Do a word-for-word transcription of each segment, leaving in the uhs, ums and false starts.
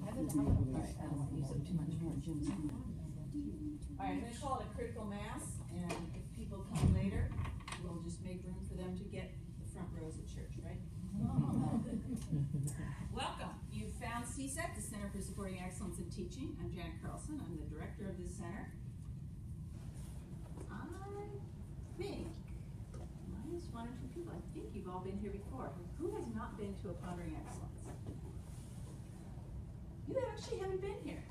Alright, I don't want to use up too much more Jim's time. Alright, I'm going to call it a critical mass, and if people come later, we'll just make room for them to get the front rows at church, right? Welcome. You've found C SET, the Center for Supporting Excellence in Teaching. I'm Janet Carlson. I'm the director of this center. I think, minus one or two people, I think you've all been here before. Who has not been to a Pondering Excellence? You actually haven't been here.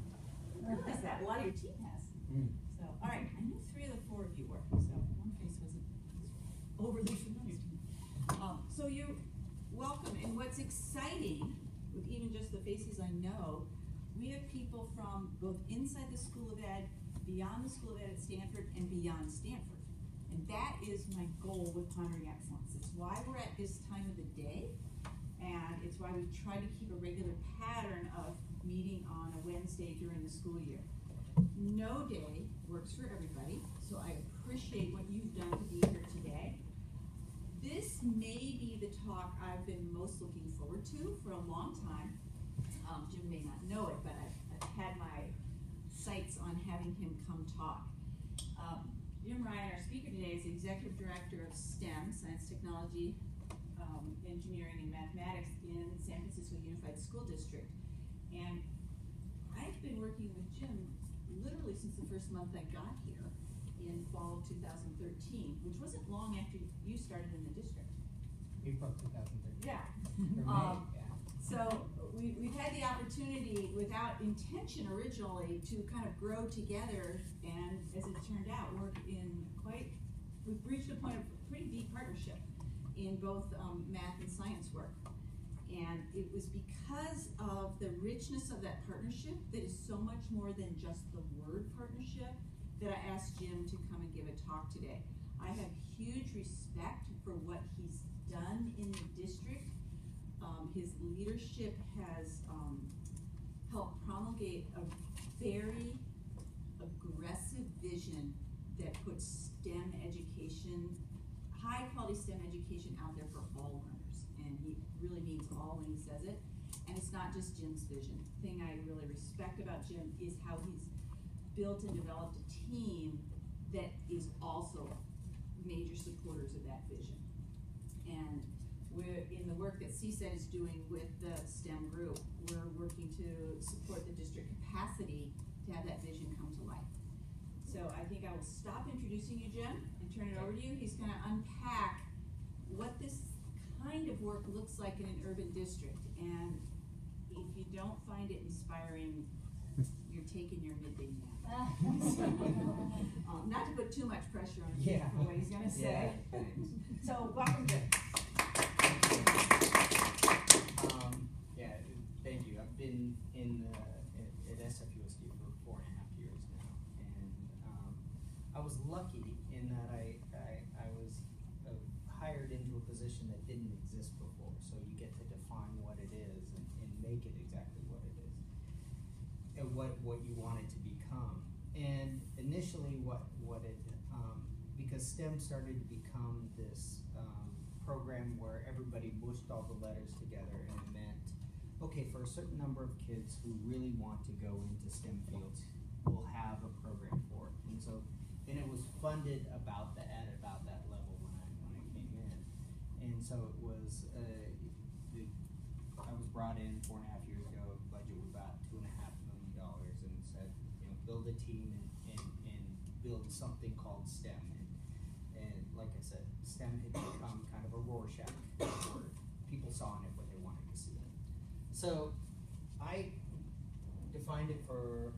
I realize that. A lot of your team has. Mm. So, all right. I knew three of the four of you were, so one face wasn't overly familiar to me. Um, so you're welcome. And what's exciting, with even just the faces I know, we have people from both inside the School of Ed, beyond the School of Ed at Stanford, and beyond Stanford. And that is my goal with Pondering Excellence. It's why we're at this time of the day. And it's why we try to keep a regular pattern of meeting on a Wednesday during the school year. No day works for everybody, so I appreciate what you've done to be here today. This may be the talk I've been most looking forward to for a long time. Um, Jim may not know it, but I've, I've had my sights on having him come talk. Um, Jim Ryan, our speaker today, is the Executive Director of STEM, Science, Technology, Um, engineering and mathematics in San Francisco Unified School District. And I've been working with Jim literally since the first month I got here in fall of two thousand thirteen, which wasn't long after you started in the district. April two thousand thirteen. Yeah. um, yeah. So we, we've had the opportunity, without intention originally, to kind of grow together and, as it turned out, work in quite, we've reached a point of pretty deep partnership in both um, math and science work. And it was because of the richness of that partnership that is so much more than just the word partnership that I asked Jim to come and give a talk today. I have huge respect for what he's done in the district. Um, his leadership has um, helped promulgate a very aggressive vision that puts STEM education, high quality STEM education out there for all learners, and he really means all when he says it. And it's not just Jim's vision. The thing I really respect about Jim is how he's built and developed a team that is also major supporters of that vision. And we're in the work that C SET is doing with the STEM group, we're working to support the district capacity to have that vision come to life. So I think I will stop introducing you, Jim, and turn it over to you. He's going to unpack what this kind of work looks like in an urban district. And if you don't find it inspiring, you're taking your midday nap. um, not to put too much pressure on you yeah. for what he's going to say. Yeah. So welcome, Jim. Um, yeah, thank you. I've been in the, at, at S F U S D for four and a half years now. I was lucky in that I, I, I was uh, hired into a position that didn't exist before, so you get to define what it is and, and make it exactly what it is and what, what you want it to become. And initially what, what it, um, because STEM started to become this um, program where everybody mushed all the letters together, and it meant, okay, for a certain number of kids who really want to go into STEM fields, we'll have a program for it. And so And it was funded about the at about that level when I when I came in, and so it was. Uh, the, I was brought in four and a half years ago. Budget was about two and a half million dollars, and said, you know, build a team and, and, and build something called STEM. And, and like I said, STEM had become kind of a Rorschach where people saw in it what they wanted to see in it. So I defined it for.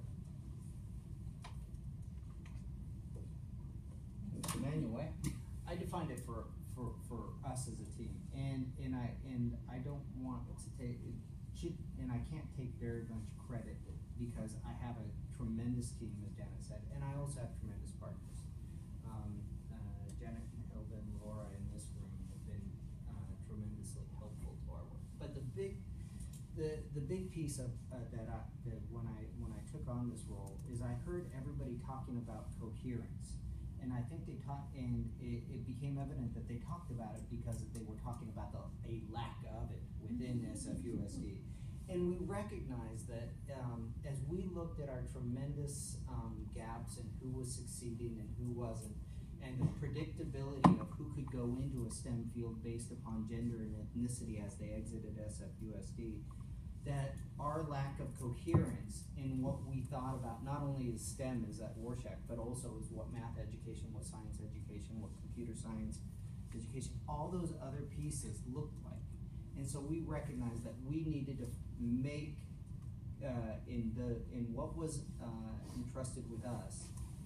Emmanuel, I defined it for, for, for us as a team, and and I and I don't want to take it should and I can't take very much credit because I have a tremendous team, as Janet said, and I also have tremendous partners. Um, uh, Janet and Hilda and Laura in this room have been uh, tremendously helpful to our work. But the big the the big piece of uh, that I that when I when I took on this role is I heard everybody talking about coherence. And I think they talked, and it, it became evident that they talked about it because they were talking about the, a lack of it within S F U S D. and we recognize that um, as we looked at our tremendous um, gaps in who was succeeding and who wasn't, and the predictability of who could go into a STEM field based upon gender and ethnicity as they exited S F U S D, that our lack of coherence in what we thought about not only as STEM as at Warshak, but also as what math education, what science education, what computer science education, all those other pieces looked like. And so we recognized that we needed to make uh, in the in what was uh, entrusted with us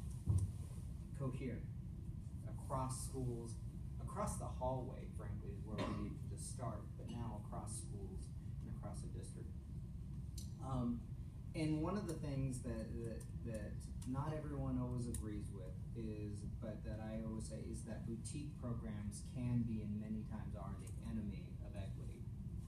coherent across schools, across the hallway, frankly, is where we needed to start, but now across schools and across the district. Um, and one of the things that, that that not everyone always agrees with is, but that I always say is that boutique programs can be and many times are the enemy of equity.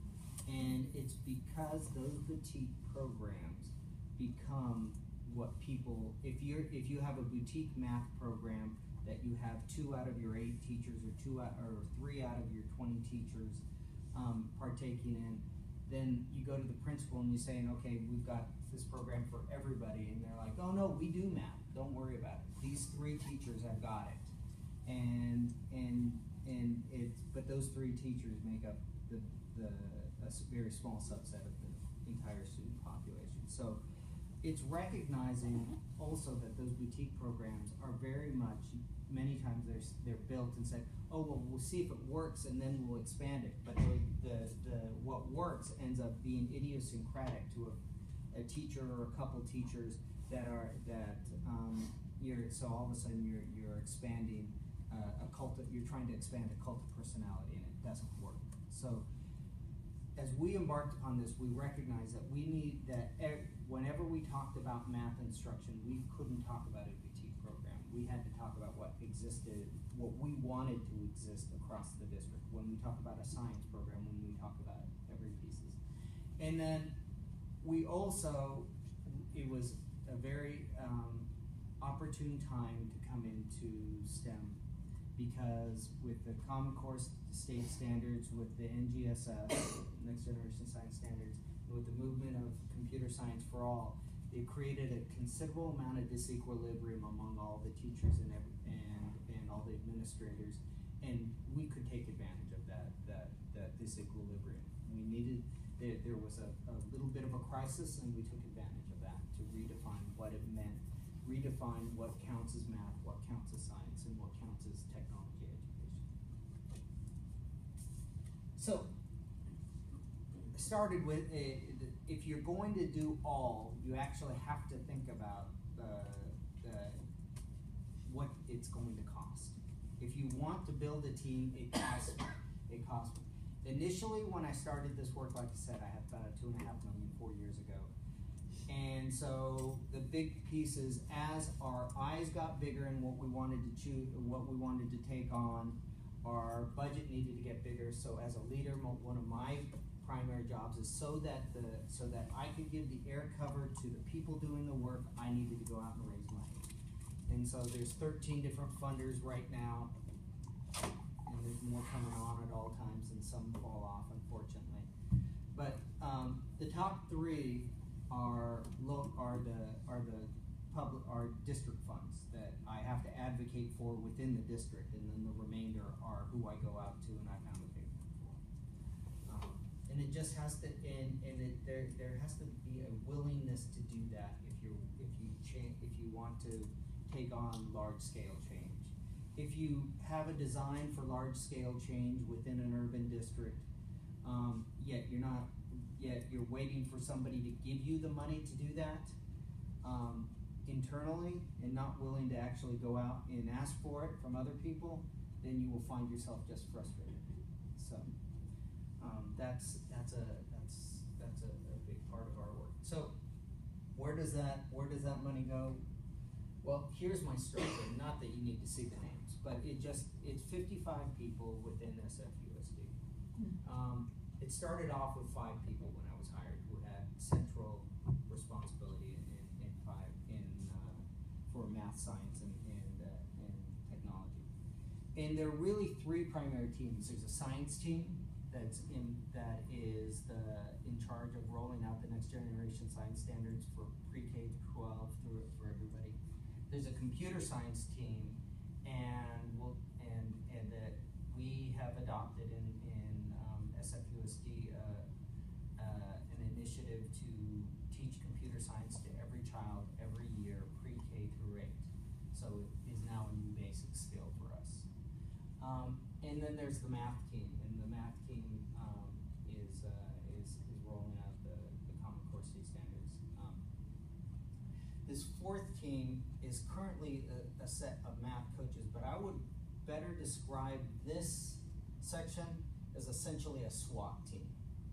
And it's because those boutique programs become what people, if you're if you have a boutique math program that you have two out of your eight teachers or two out, or three out of your twenty teachers um, partaking in, then you go to the principal and you're saying, okay, we've got this program for everybody, and they're like, oh no, we do math, don't worry about it. These three teachers have got it, and and and it's but those three teachers make up the the a very small subset of the entire student population. So it's recognizing also that those boutique programs are very much, many times they're, they're built and said, oh, well, we'll see if it works and then we'll expand it. But the, the, the what works ends up being idiosyncratic to a, a teacher or a couple teachers that are, that um, you're, so all of a sudden you're, you're expanding uh, a cult of, you're trying to expand a cult of personality and it doesn't work. So as we embarked upon this, we recognized that we need that e whenever we talked about math instruction, we couldn't talk about a boutique program. We had to talk about what existed, what we wanted to exist across the district. When we talk about a science program, when we talk about every pieces. And then we also, it was a very um, opportune time to come into STEM, because with the Common Core state standards, with the N G S S, Next Generation Science Standards, and with the movement of computer science for all, it created a considerable amount of disequilibrium among all the teachers and every, and, and all the administrators, and we could take advantage of that, that, that disequilibrium. We needed, there, there was a, a little bit of a crisis, and we took advantage of that to redefine what it meant, redefine what counts as math, what counts as science, and what counts as technology education. So, started with, a, if you're going to do all, you actually have to think about the, the, what it's going to cost. If you want to build a team, it costs it costs Initially, when I started this work, like I said, I had about a two and a half million four years ago. And so the big piece is, as our eyes got bigger and what we wanted to choose, what we wanted to take on, our budget needed to get bigger. So as a leader, one of my primary jobs is so that the so that I could give the air cover to the people doing the work, I needed to go out and raise money. And so there's thirteen different funders right now, and there's more coming on at all times, and some fall off, unfortunately. But um, the top three are look are the are the public are district funds that I have to advocate for within the district, and then the remainder are who I go out to and I advocate for. Um, and it just has to, and and it, there there has to be a willingness to do that if you if you change if you want to take on large scale change. If you have a design for large scale change within an urban district, um, yet you're not. Yet you're waiting for somebody to give you the money to do that um, internally, and not willing to actually go out and ask for it from other people, then you will find yourself just frustrated. So um, that's that's a that's that's a, a big part of our work. So where does that where does that money go? Well, here's my structure. Not that you need to see the names, but it just it's fifty-five people within S F U S D. Um, It started off with five people when I was hired who had central responsibility in, in, in five in uh, for math, science, and and, uh, and technology. And there are really three primary teams. There's a science team that's in that is the in charge of rolling out generation science standards for pre-K to twelve through for everybody. There's a computer science team, and we'll, and and that we have adopted in in um, S F U S D uh, uh, an initiative to teach computer science to every child every year, pre-K through eight. So it is now a new basic skill for us. Um, and then there's the math team, and the math team um, is, uh, is is rolling out the, the Common Core C standards. Um, this fourth team is currently a, a set of math coaches, but I would better describe this section as essentially a SWAT team.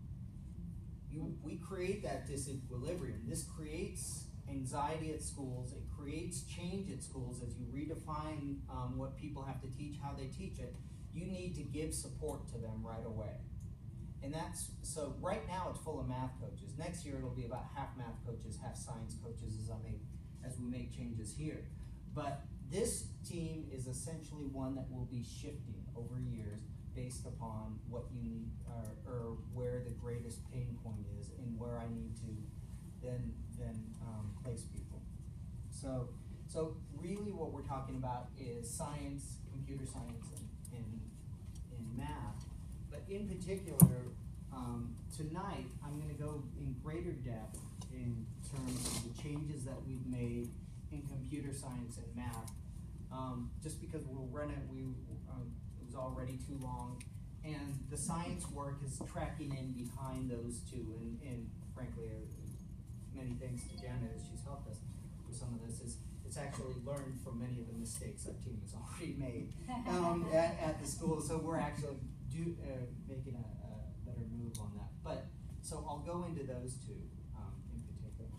You, we create that disequilibrium. This creates anxiety at schools. It creates change at schools as you redefine um, what people have to teach, how they teach it. You need to give support to them right away. And that's, so right now it's full of math coaches. Next year it'll be about half math coaches, half science coaches as I make, as we make changes here. But this team is essentially one that will be shifting over years based upon what you need, or, or where the greatest pain point is and where I need to then, then um, place people. So, so really what we're talking about is science, computer science, and, and, and math. But in particular, um, tonight I'm going to go in greater depth in terms of the changes that we've made in computer science and math. Um, just because we'll run it, we um, it was already too long, and the science work is tracking in behind those two. And, and frankly, uh, many thanks to Janet as she's helped us with some of this. Is it's actually learned from many of the mistakes our team has already made um, at, at the school. So we're actually do, uh, making a, a better move on that. But so I'll go into those two um, in particular.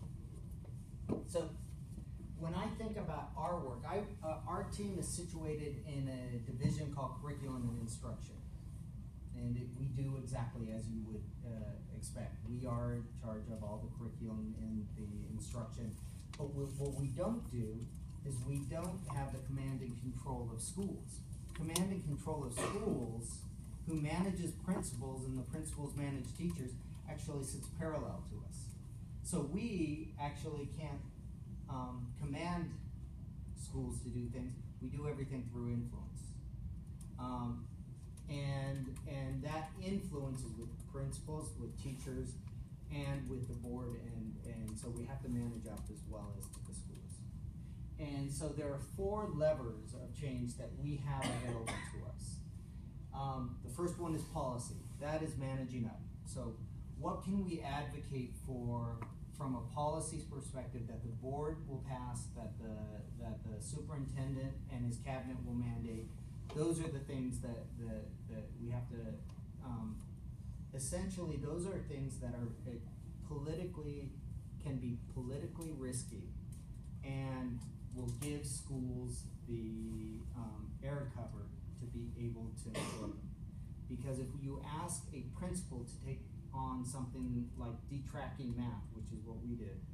So when I think about our work, I, uh, our team is situated in a division called Curriculum and Instruction. And it, we do exactly as you would uh, expect. We are in charge of all the curriculum and the instruction. But we, what we don't do is we don't have the command and control of schools. Command and control of schools, who manages principals and the principals manage teachers, actually sits parallel to us. So we actually can't um, command schools to do things. We do everything through influence. Um, and, and that influence is with principals, with teachers, and with the board, and, and so we have to manage up as well as the schools. And so there are four levers of change that we have available to us. Um, the first one is policy. That is managing up. So what can we advocate for from a policy perspective that the board will pass, that the, that the superintendent and his cabinet will mandate? Those are the things that, that, that we have to, um, essentially those are things that are uh, politically, can be politically risky and will give schools the um, air cover to be able to absorb them. Because if you ask a principal to take on something like detracking math, which is what we did,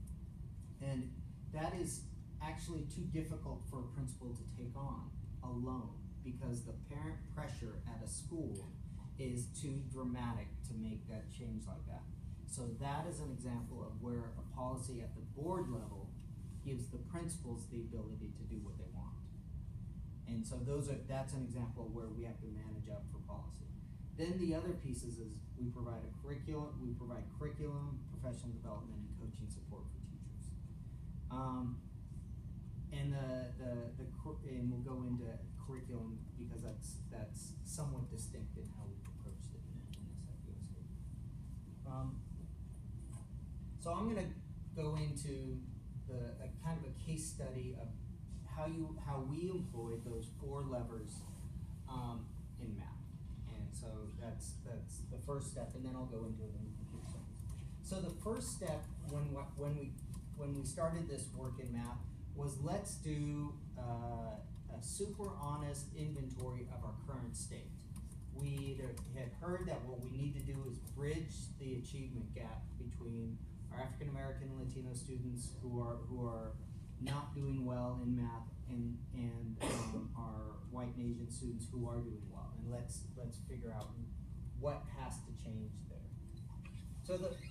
and that is actually too difficult for a principal to take on alone, because the parent pressure at a school is too dramatic to make that change like that. So that is an example of where a policy at the board level gives the principals the ability to do what they want. And so those are, that's an example of where we have to manage up for policy. Then the other pieces is we provide a curriculum, we provide curriculum, professional development, and coaching support for teachers. Um, and the, the, the, and we'll go into curriculum because that's, that's somewhat distinct in how we've approached it in, in S F U S D. Um, so I'm gonna go into the, a kind of a case study of how you, how we employed those four levers um, in math. And so that's, that's the first step, and then I'll go into it in computer science. So the first step when, when, we, when we started this work in math was let's do uh, a super honest inventory of our current state. We had heard that what we need to do is bridge the achievement gap between our African American and Latino students who are who are not doing well in math, and and um, our white and Asian students who are doing well. And let's let's figure out what has to change there. So the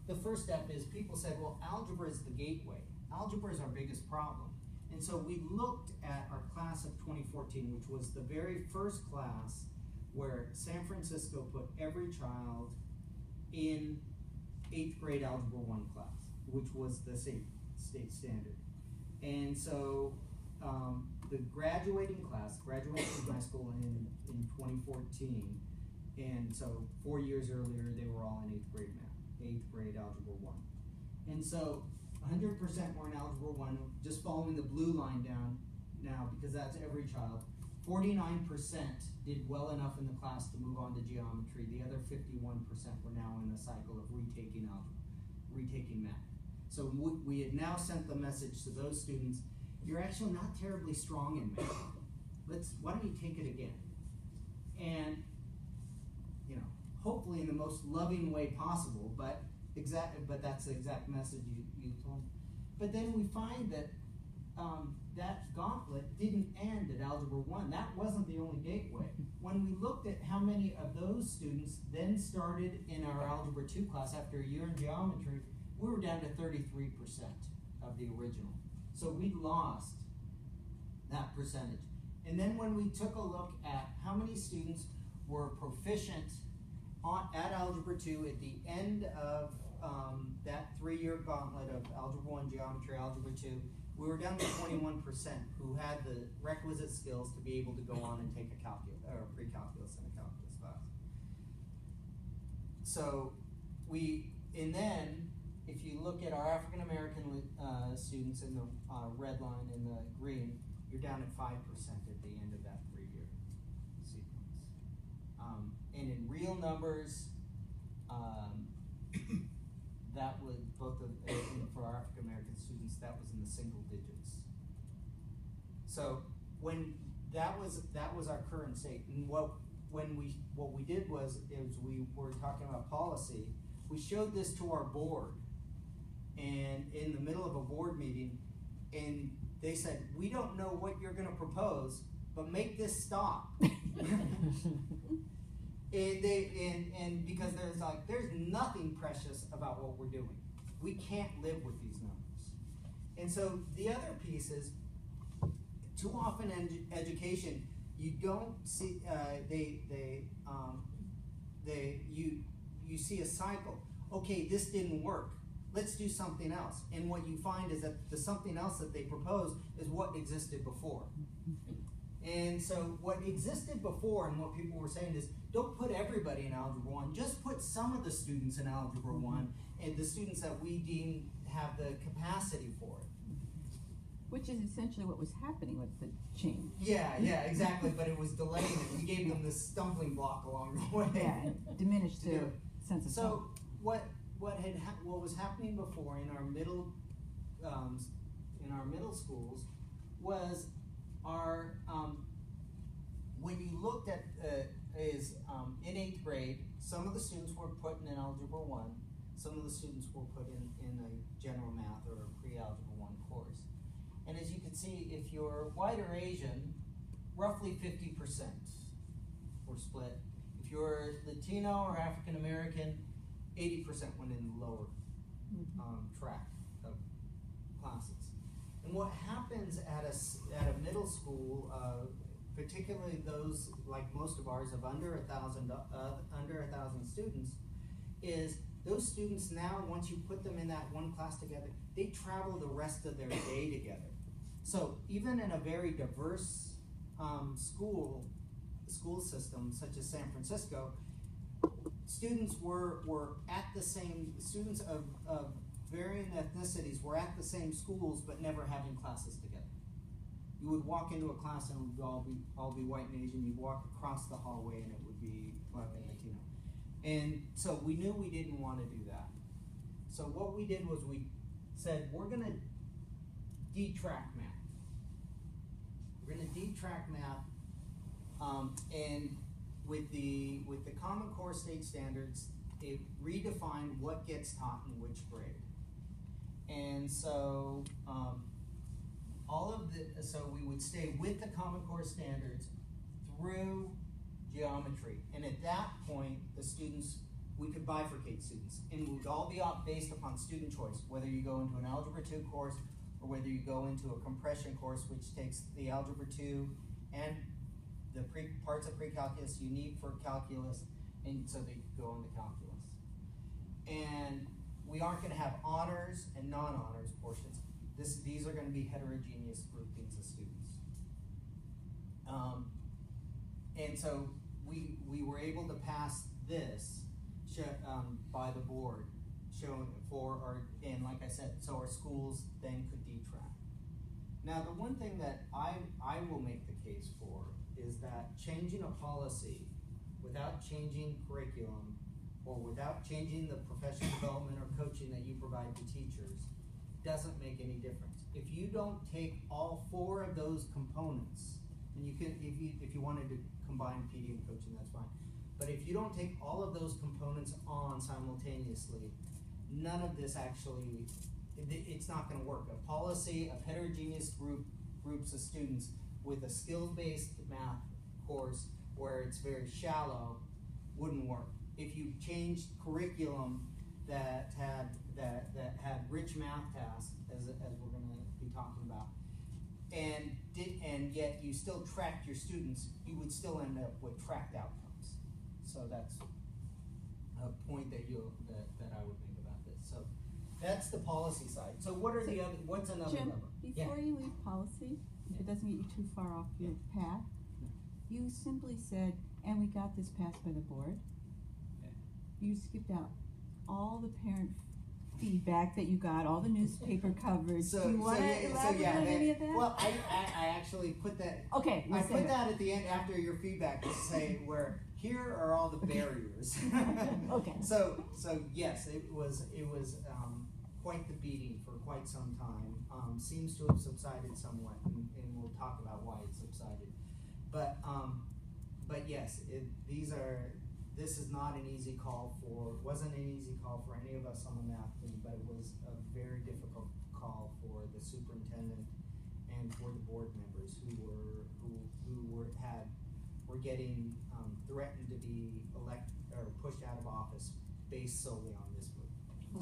the first step is people said, well, algebra is the gateway. Algebra is our biggest problem. And so we looked at our class of twenty fourteen, which was the very first class where San Francisco put every child in eighth grade Algebra one class, which was the state, state standard. And so um, the graduating class, graduated from high school in, in twenty fourteen, and so four years earlier they were all in eighth grade math, eighth grade Algebra one. And so one hundred percent were in Algebra one, just following the blue line down now, because that's every child. forty-nine percent did well enough in the class to move on to geometry. The other fifty-one percent were now in the cycle of retaking algebra, retaking math. So we, we had now sent the message to those students, you're actually not terribly strong in math. Let's, why don't you take it again? And, you know, hopefully in the most loving way possible, but exact, but that's the exact message you, you told. But then we find that um, that gauntlet didn't end at Algebra one. That wasn't the only gateway. When we looked at how many of those students then started in our Algebra two class after a year in geometry, we were down to thirty-three percent of the original. So we lost that percentage. And then when we took a look at how many students were proficient on, at Algebra two at the end of um, that three-year gauntlet of Algebra one, Geometry, Algebra two, we were down to twenty-one percent who had the requisite skills to be able to go on and take a calculus or a pre-calculus and a calculus class. So we, and then if you look at our African American uh, students in the uh, red line and the green, you're down at five percent at the end of that three-year sequence. Um, and in real numbers, um, that was both of, uh, for our African American students, that was in the single digits. So when that was that was our current state, and what when we what we did was is we were talking about policy. We showed this to our board, and in the middle of a board meeting, and they said, "We don't know what you're going to propose, but make this stop." And they and, and because there's like there's nothing precious about what we're doing. We can't live with these numbers. And so the other piece is, too often in education, you don't see uh, they they um, they you you see a cycle. Okay, this didn't work. Let's do something else. And what you find is that the something else that they propose is what existed before. And so what existed before and what people were saying is, don't put everybody in Algebra one, just put some of the students in Algebra one, and the students that we deem have the capacity for it. Which is essentially what was happening with the change. Yeah, yeah, exactly, but it was delaying it. We gave them this stumbling block along the way. Yeah, it diminished their sense of So self. what what had ha what was happening before in our middle um, in our middle schools was our um, when you looked at uh, is um, in eighth grade, some of the students were put in an Algebra one, some of the students were put in in a general math or a pre-Algebra one course. And as you can see, if you're white or Asian, roughly fifty percent were split. If you're Latino or African American, eighty percent went in the lower um, track of classes. And what happens at a, at a middle school, uh, particularly those like most of ours of under a thousand uh, under a thousand students, is those students now, once you put them in that one class together, they travel the rest of their day together. So even in a very diverse um, school school system such as San Francisco, students were were at the same students of, of varying ethnicities were at the same schools, but never having classes together. You would walk into a class and it would all be all be white and Asian. You'd walk across the hallway and it would be black and Latino. And so we knew we didn't want to do that. So what we did was we said, we're going to detrack math. We're going to detrack math, um, and with the with the Common Core state standards, it redefined what gets taught in which grade. And so um, all of the so we would stay with the Common Core standards through geometry, and at that point, the students we could bifurcate students, and it would all be up based upon student choice, whether you go into an Algebra two course or whether you go into a compression course, which takes the Algebra two and the pre, parts of pre-calculus you need for calculus, and so they go into calculus. And we aren't going to have honors and non-honors portions. This, these are going to be heterogeneous groupings of students. Um, and so we, we were able to pass this show, um, by the board, showing for our, and like I said, so our schools then could detract. Now, the one thing that I, I will make the case for is that changing a policy without changing curriculum or without changing the professional development or coaching that you provide to teachers doesn't make any difference. If you don't take all four of those components, and you can, if you, if you wanted to combine P D and coaching, that's fine. But if you don't take all of those components on simultaneously, none of this actually, it, it's not gonna work. A policy of heterogeneous group, groups of students with a skills-based math course where it's very shallow wouldn't work. If you changed curriculum that had that that had rich math tasks, as as we're going to be talking about, and did and yet you still tracked your students, you would still end up with tracked outcomes. So that's a point that you that that I would make about this. So that's the policy side. So what are So, the other? What's another Jim, level? before Yeah. you leave policy, if it doesn't get you too far off your path, you simply said, and we got this passed by the board. Yeah. You skipped out all the parent feedback that you got, all the newspaper coverage. So, Do you so want to yeah, so elaborate yeah, on that- any of that? Well, I, I, I actually put that. Okay, you I said put it. that at the end after your feedback to say where here are all the barriers. Okay. So so yes, it was it was um, quite the beating for quite some time. Um, seems to have subsided somewhat, and, and we'll talk about why it subsided. But um, but yes, it, these are. This is not an easy call for. Wasn't an easy call for any of us on the math team, but it was a very difficult call for the superintendent and for the board members who were who who were had were getting um, threatened to be elect or pushed out of office based solely on this move.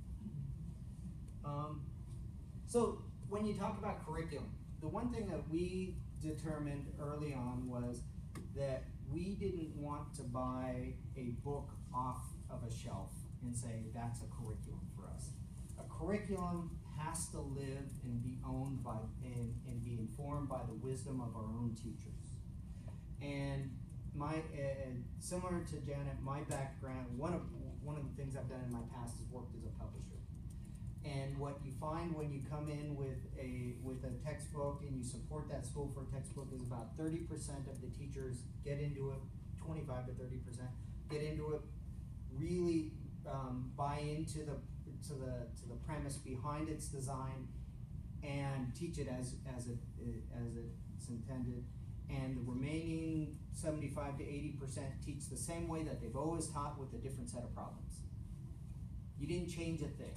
Um, so when you talk about curriculum, the one thing that we determined early on was that we didn't want to buy a book off of a shelf and say that's a curriculum for us. A curriculum has to live and be owned by and, and be informed by the wisdom of our own teachers. And my uh, similar to Janet, my background, one of one of the things I've done in my past is worked as a publisher. And what you find when you come in with a with a textbook and you support that school for a textbook is about thirty percent of the teachers get into it, twenty-five to thirty percent get into it, really um, buy into the to the to the premise behind its design, and teach it as as it as it's intended. And the remaining seventy-five to eighty percent teach the same way that they've always taught with a different set of problems. You didn't change a thing.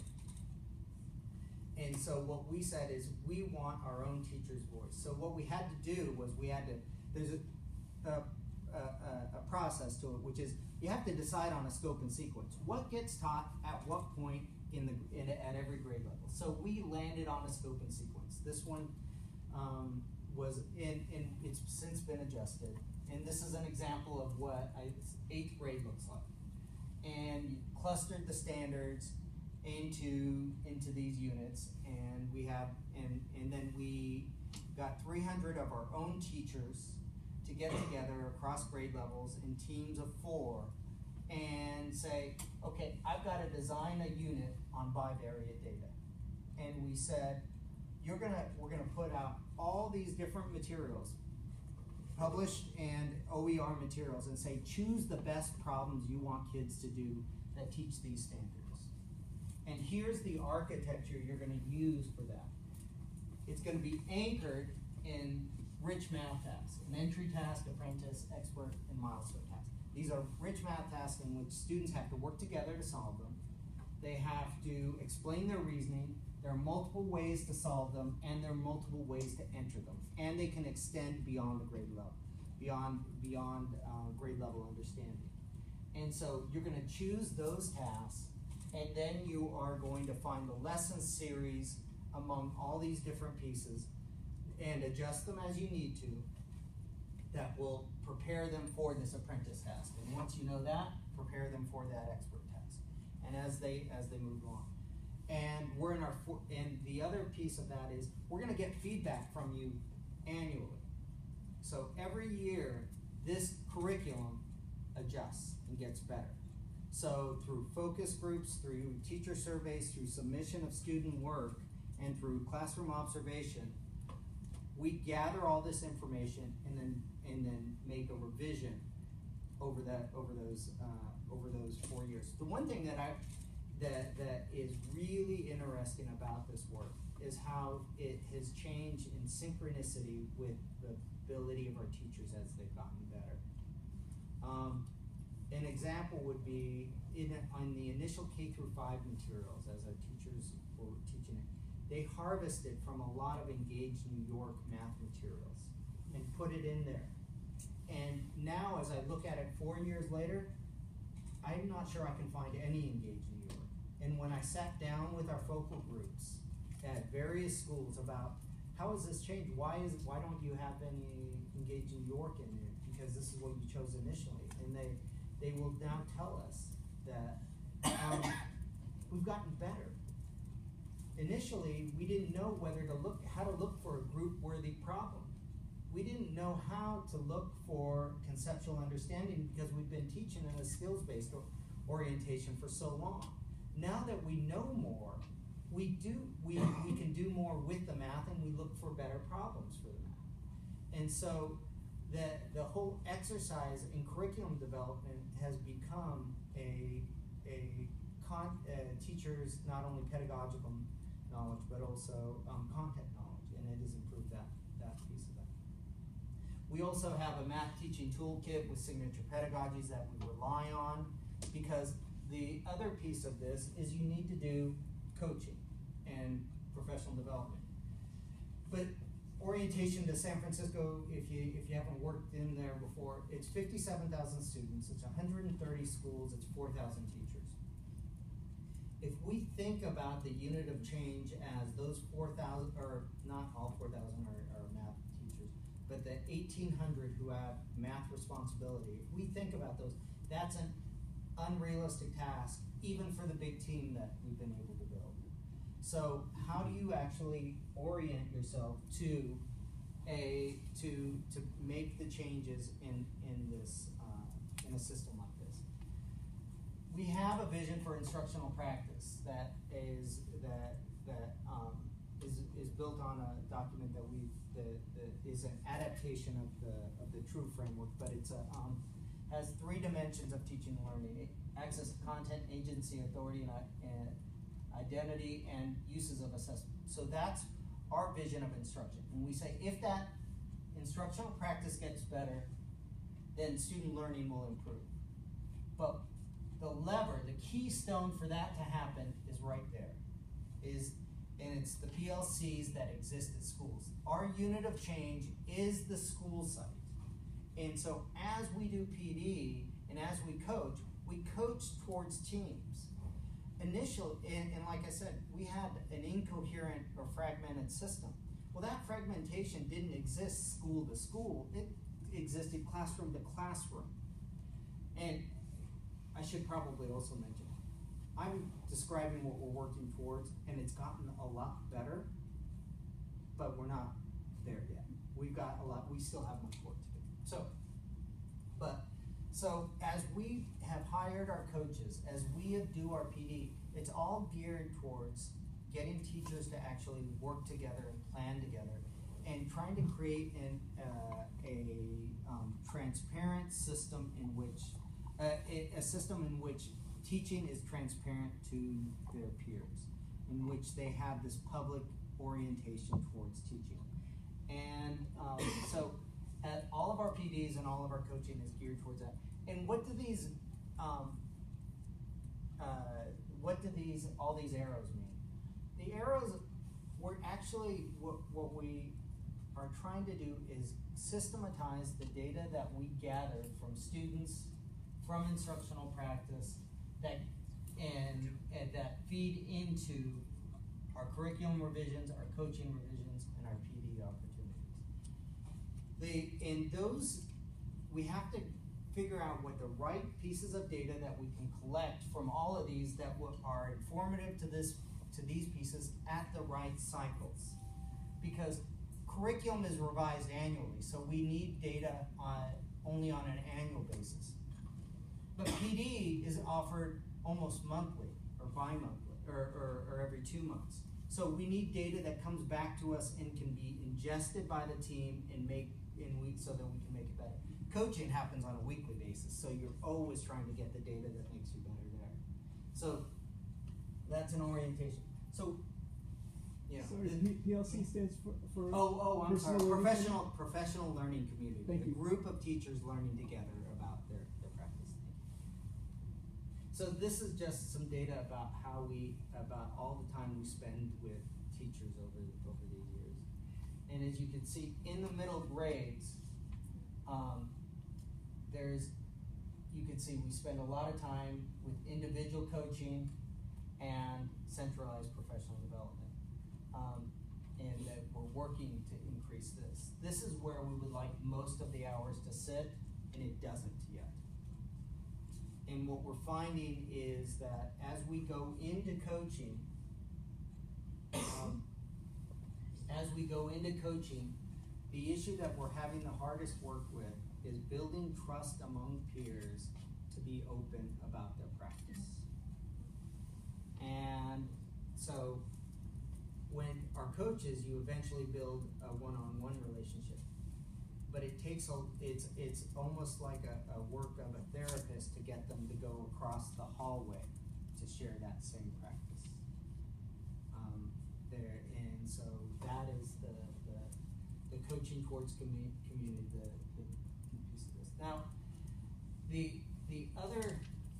And so what we said is we want our own teacher's voice. So what we had to do was we had to, there's a, a, a, a process to it, which is you have to decide on a scope and sequence. What gets taught at what point in the in, at every grade level. So we landed on a scope and sequence. This one um, was in, in, it's since been adjusted. And this is an example of what I, eighth grade looks like. And you clustered the standards into into these units, and we have and and then we got three hundred of our own teachers to get together across grade levels in teams of four and say, okay, I've got to design a unit on bivariate data. And we said, you're gonna we're gonna put out all these different materials, published and O E R materials, and say choose the best problems you want kids to do that teach these standards. And here's the architecture you're going to use for that. It's going to be anchored in rich math tasks, an entry task, apprentice, expert, and milestone tasks. These are rich math tasks in which students have to work together to solve them. They have to explain their reasoning. There are multiple ways to solve them, and there are multiple ways to enter them. And they can extend beyond the grade level, beyond, beyond uh, grade level understanding. And so you're gonna choose those tasks, and then you are going to find the lesson series among all these different pieces and adjust them as you need to that will prepare them for this apprentice task. And once you know that, prepare them for that expert task. And as they as they move along. And we're in our and the other piece of that is we're gonna get feedback from you annually. So every year this curriculum adjusts and gets better. So through focus groups, through teacher surveys, through submission of student work, and through classroom observation, we gather all this information and then and then make a revision over that over those uh, over those four years. The one thing that I that that is really interesting about this work is how it has changed in synchronicity with the ability of our teachers as they've gotten better. Um, an example would be in on the initial K through five materials as our teachers were teaching it. They harvested from a lot of Engage New York math materials and put it in there. And now as I look at it four years later, I'm not sure I can find any Engage New York. And when I sat down with our focal groups at various schools about how has this changed? Why is why don't you have any Engage New York in there? Because this is what you chose initially. And they they will now tell us that um, we've gotten better. Initially, we didn't know whether to look, how to look for a group-worthy problem. We didn't know how to look for conceptual understanding because we've been teaching in a skills-based orientation for so long. Now that we know more, we do we we can do more with the math, and we look for better problems for the math. And so the the whole exercise in curriculum development has become a a con, uh, teacher's not only pedagogical knowledge but also um, content knowledge, and it has improved that that piece of that. We also have a math teaching toolkit with signature pedagogies that we rely on, because the other piece of this is you need to do coaching and professional development. But orientation to San Francisco, if you if you haven't worked in there before, it's fifty-seven thousand students, it's one hundred thirty schools, it's four thousand teachers. If we think about the unit of change as those four thousand, or not all four thousand are, are math teachers, but the eighteen hundred who have math responsibility, if we think about those, that's an unrealistic task, even for the big team that we've been able to build. So how do you actually orient yourself to a to to make the changes in in this uh, in a system like this? We have a vision for instructional practice that is that that um, is is built on a document that we that, that is an adaptation of the of the TRUE framework, but it's a um, has three dimensions of teaching and learning: access to content, agency, authority, and, and identity, and uses of assessment. So that's our vision of instruction. And we say if that instructional practice gets better, then student learning will improve. But the lever, the keystone for that to happen is right there. Is and it's the P L Cs that exist at schools. Our unit of change is the school site. And so as we do P D and as we coach, we coach towards teams. Initially, and, and like I said, we had an incoherent or fragmented system. Well, that fragmentation didn't exist school to school. It existed classroom to classroom. And I should probably also mention, I'm describing what we're working towards, and it's gotten a lot better, but we're not there yet. We've got a lot, we still have much work to do. So, but, so as we have hired our coaches, as we do our P D, it's all geared towards getting teachers to actually work together and plan together, and trying to create an, uh, a um, transparent system in which, uh, a, a system in which teaching is transparent to their peers, in which they have this public orientation towards teaching. And um, so at all of our P Ds and all of our coaching is geared towards that. And what do these, um, uh, what do these, all these arrows mean? The arrows, we're actually, what, what we are trying to do is systematize the data that we gather from students, from instructional practice that and, and that feed into our curriculum revisions, our coaching revisions, and our P D opportunities. The, in those, we have to figure out what the right pieces of data that we can collect from all of these that are informative to this to these pieces at the right cycles. Because curriculum is revised annually, so we need data on only on an annual basis. But P D is offered almost monthly or bi-monthly or, or, or every two months. So we need data that comes back to us and can be ingested by the team and make in weeks so that we can make it better. Coaching happens on a weekly basis, so you're always trying to get the data that makes you better there. So that's an orientation. So yeah. Sorry, the- P- PLC stands for, for Oh, oh, I'm sorry. Personal learning Professional, professional learning community. Thank a you. group of teachers learning together about their, their practice. So this is just some data about how we, about all the time we spend with teachers over over these years. And as you can see, in the middle grades, um, there's, you can see we spend a lot of time with individual coaching and centralized professional development. Um, and that we're working to increase this. This is where we would like most of the hours to sit, and it doesn't yet. And what we're finding is that as we go into coaching, um, as we go into coaching, the issue that we're having the hardest work with is building trust among peers to be open about their practice. And so when our coaches, you eventually build a one-on-one relationship. But it takes a, it's it's almost like a, a work of a therapist to get them to go across the hallway to share that same practice. Um, there, and so that is the the, the coaching towards commu- community, the, the piece of this. Now, the the other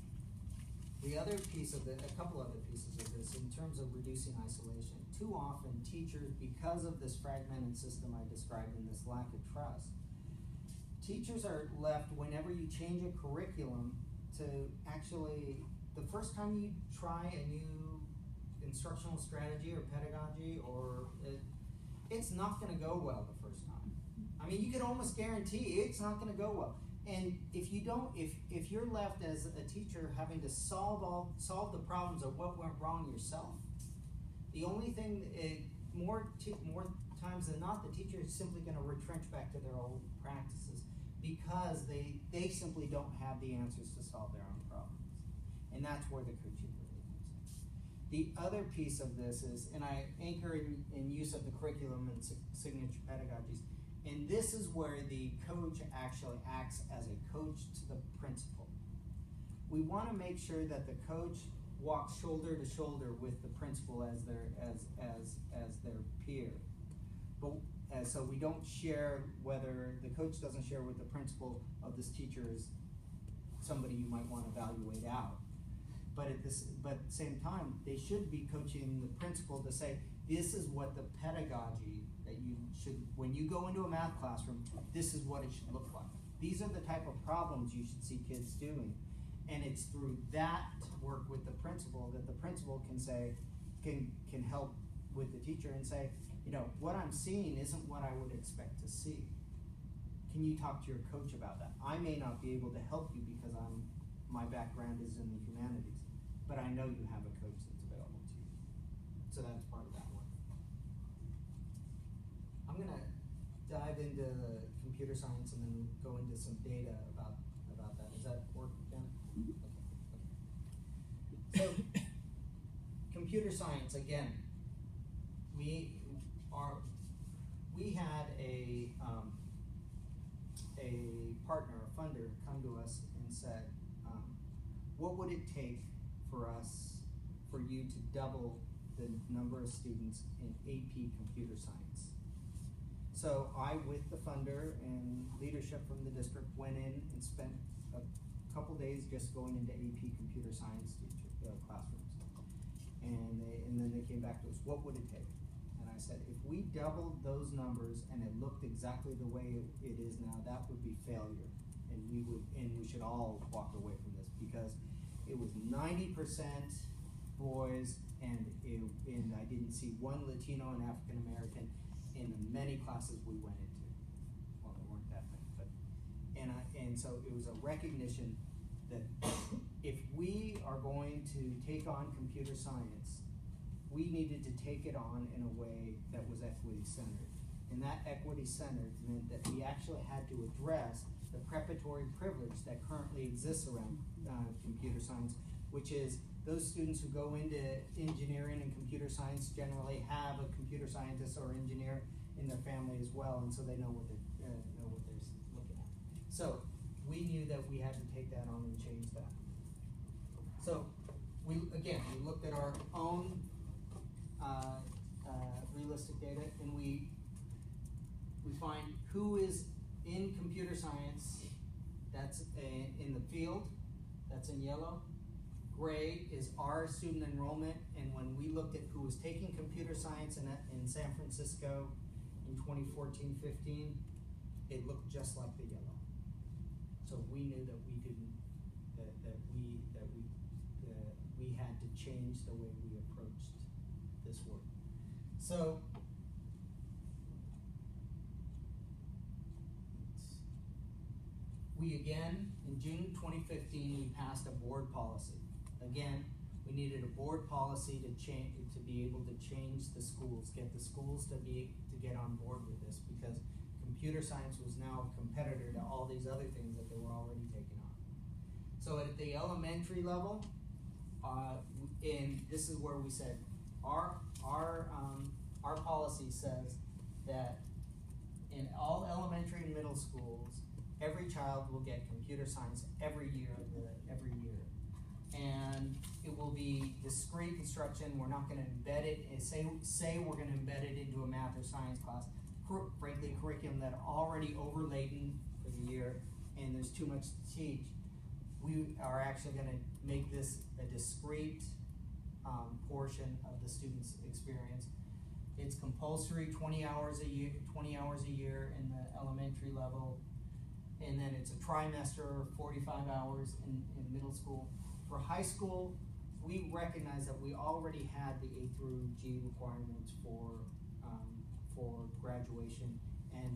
the other piece of the, a couple other pieces of this in terms of reducing isolation. Too often, teachers, because of this fragmented system I described and this lack of trust, teachers are left whenever you change a curriculum to actually, the first time you try a new instructional strategy or pedagogy, or it, it's not going to go well the first time. I mean, you can almost guarantee it's not going to go well. And if you don't, if if you're left as a teacher having to solve all solve the problems of what went wrong yourself, the only thing, it, more t- more times than not, the teacher is simply going to retrench back to their old practices because they they simply don't have the answers to solve their own problems, and that's where the coaching really comes in. The other piece of this is, and I anchor in, in use of the curriculum and sig- signature pedagogies, and this is where the coach actually acts as a coach to the principal. We want to make sure that the coach walks shoulder to shoulder with the principal as their as as as their peer, but uh, so we don't share, whether the coach doesn't share with the principal of this teacher is somebody you might want to evaluate out. But at this, but at the same time, they should be coaching the principal to say, this is what the pedagogy that you should, when you go into a math classroom, this is what it should look like. These are the type of problems you should see kids doing. And it's through that work with the principal that the principal can say, can can help with the teacher and say, you know, what I'm seeing isn't what I would expect to see. Can you talk to your coach about that? I may not be able to help you because I'm my background is in the humanities, but I know you have a coach that's available to you. So that's part of that one. I'm gonna dive into the computer science and then go into some data about about that. Does that work, Jen? Okay. Okay. So, computer science again. We are. We had a um, a partner, a funder, come to us and said, um, "What would it take for us, for you to double the number of students in A P Computer Science?" So I, with the funder and leadership from the district, went in and spent a couple days just going into A P Computer Science teacher, uh, classrooms. And, they, and then they came back to us, what would it take? And I said, if we doubled those numbers and it looked exactly the way it, it is now, that would be failure and we would, and we should all walk away from this, because it was ninety percent boys, and it, and I didn't see one Latino and African American in the many classes we went into. Well, there weren't that many, but, and I, and so it was a recognition that if we are going to take on computer science, we needed to take it on in a way that was equity centered. And that equity centered meant that we actually had to address the preparatory privilege that currently exists around uh, computer science, which is those students who go into engineering and computer science generally have a computer scientist or engineer in their family as well, and so they know what they're uh, know what they're looking at. So we knew that we had to take that on and change that. So we again we looked at our own uh, uh, realistic data, and we we find who is in computer science. That's a, in the field. That's in yellow. Gray is our student enrollment, and when we looked at who was taking computer science in, in San Francisco in twenty fourteen fifteen, it looked just like the yellow. So we knew that we didn't, that, that we that we that we had to change the way we approached this work. So we again, in June twenty fifteen, we passed a board policy. Again, we needed a board policy to change, to be able to change the schools, get the schools to be to get on board with this, because computer science was now a competitor to all these other things that they were already taking on. So at the elementary level, uh, and this is where we said our our um, our policy says that in all elementary and middle schools, every child will get computer science every year, the, every year. And it will be discrete instruction. We're not going to embed it, and say, say we're going to embed it into a math or science class. Cur frankly, curriculum that already overladen for the year, and there's too much to teach. We are actually going to make this a discrete um, portion of the student's experience. It's compulsory twenty hours a year, twenty hours a year in the elementary level. And then it's a trimester, forty-five hours in, in middle school. For high school, we recognize that we already had the A through G requirements for um, for graduation, and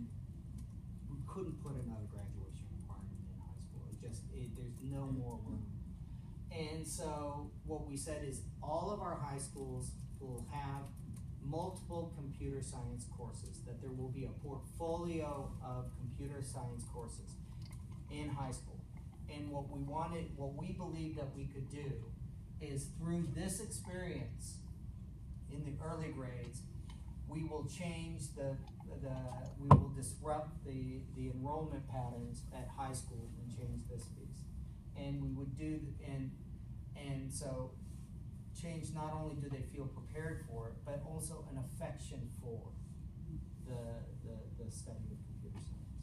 we couldn't put another graduation requirement in high school. It just it, there's no more room. And so what we said is all of our high schools will have multiple computer science courses, that there will be a portfolio of computer science courses in high school. And what we wanted, what we believed that we could do is through this experience in the early grades, we will change the, the we will disrupt the, the enrollment patterns at high school and change this piece. And we would do, and, and so change not only do they feel prepared for it, but also an affection for the, the, the study of computer science.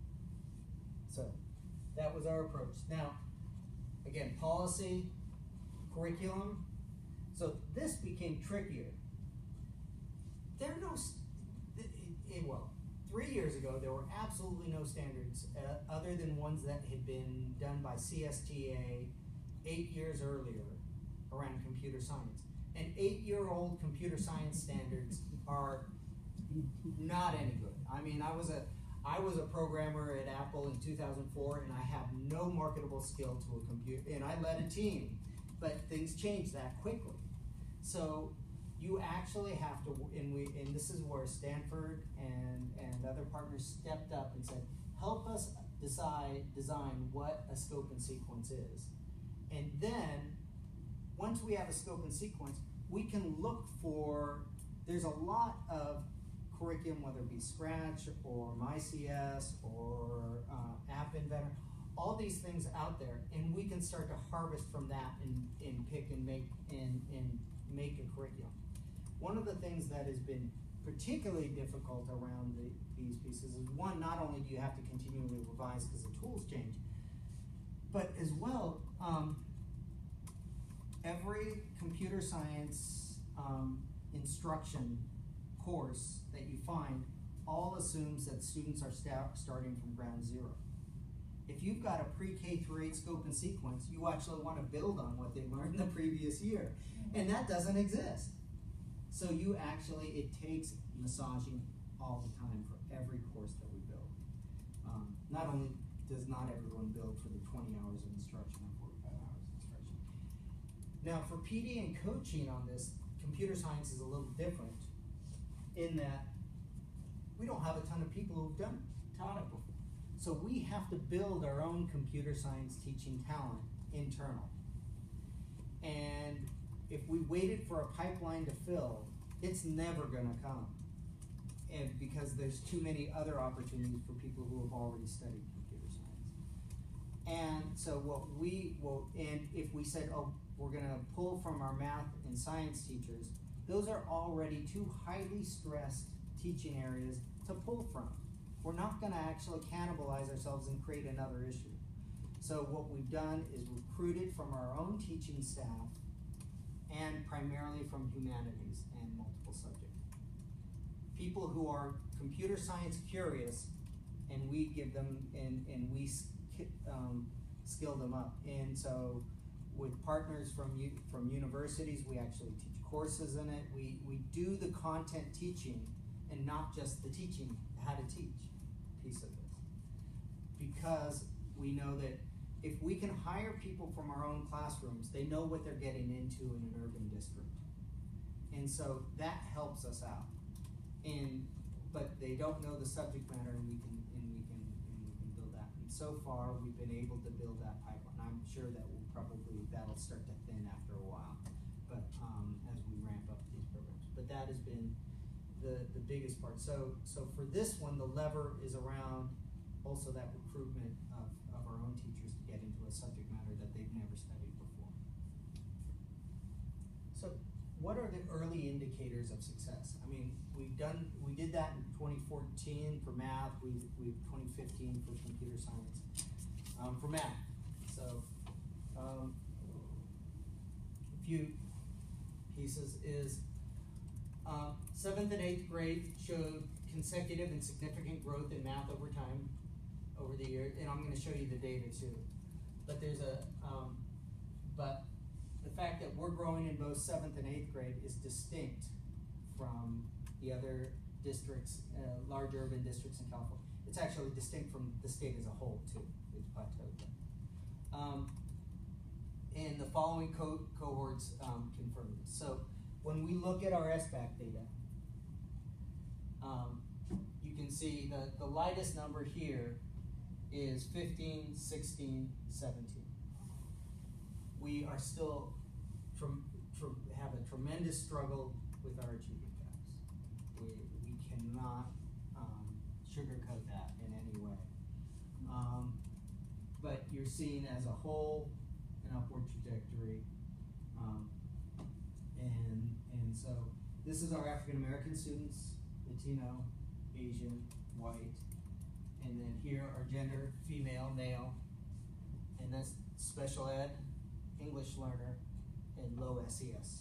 So that was our approach. Now, again, policy, curriculum. So this became trickier. There are no, it, it, well, three years ago, there were absolutely no standards uh, other than ones that had been done by C S T A eight years earlier around computer science. And eight-year-old computer science standards are not any good. I mean, I was a I was a programmer at Apple in two thousand four, and I have no marketable skill to a computer, and I led a team, but things change that quickly. So you actually have to, and we, and this is where Stanford and and other partners stepped up and said, help us decide design what a scope and sequence is, and then once we have a scope and sequence, we can look for. There's a lot of curriculum, whether it be Scratch or MyCS or uh, App Inventor, all these things out there, and we can start to harvest from that and, and pick and make and, and make a curriculum. One of the things that has been particularly difficult around the, these pieces is, one, not only do you have to continually revise because the tools change, but as well, um, every computer science um, instruction course that you find all assumes that students are sta starting from ground zero. If you've got a pre-K through eight scope and sequence, you actually want to build on what they learned the previous year. And that doesn't exist. So you actually, it takes massaging all the time for every course that we build. Um, not only does not everyone build for the twenty hours of instruction or forty-five hours of instruction. Now for P D and coaching on this, computer science is a little different in that we don't have a ton of people who've done taught it before. So we have to build our own computer science teaching talent internal. And if we waited for a pipeline to fill, it's never gonna come. And because there's too many other opportunities for people who have already studied computer science. And so what we, well, and if we said, oh, we're gonna pull from our math and science teachers, those are already two highly stressed teaching areas to pull from. We're not gonna actually cannibalize ourselves and create another issue. So what we've done is recruited from our own teaching staff and primarily from humanities and multiple subjects. People who are computer science curious, and we give them, and, and we um, skill them up. And so with partners from, from universities, we actually teach courses in it. We, we do the content teaching and not just the teaching, how to teach piece of this. Because we know that if we can hire people from our own classrooms, they know what they're getting into in an urban district. And so that helps us out. And, but they don't know the subject matter, and we can, and we can, and we can build that. And so far, we've been able to build that pipeline. I'm sure that will probably, that'll start to thin after a while, but um, as we ramp up these programs. But that has been the, the biggest part. So, so for this one, the lever is around also that recruitment of, of our own teachers to get into a subject matter that they've never studied before. So what are the early indicators of success? I mean, we've done, we did that in twenty fourteen for math, we, we twenty fifteen for computer science, um, for math. So, um, a few pieces is, um, seventh and eighth grade showed consecutive and significant growth in math over time, over the year, and I'm gonna show you the data too. But there's a, um, but the fact that we're growing in both seventh and eighth grade is distinct from the other districts, uh, large urban districts in California. It's actually distinct from the state as a whole too. It's plateaued. Um, and the following co cohorts um, confirm this. So when we look at our S B A C data, um, you can see the, the lightest number here is fifteen, sixteen, seventeen. We are still from, from have a tremendous struggle with our achievement gaps. We, we cannot um, sugarcoat that in any way. Um, but you're seeing as a whole an upward trajectory. Um, and, and so this is our African American students, Latino, Asian, white, and then here are gender, female, male, and that's special ed, English learner, and low S E S.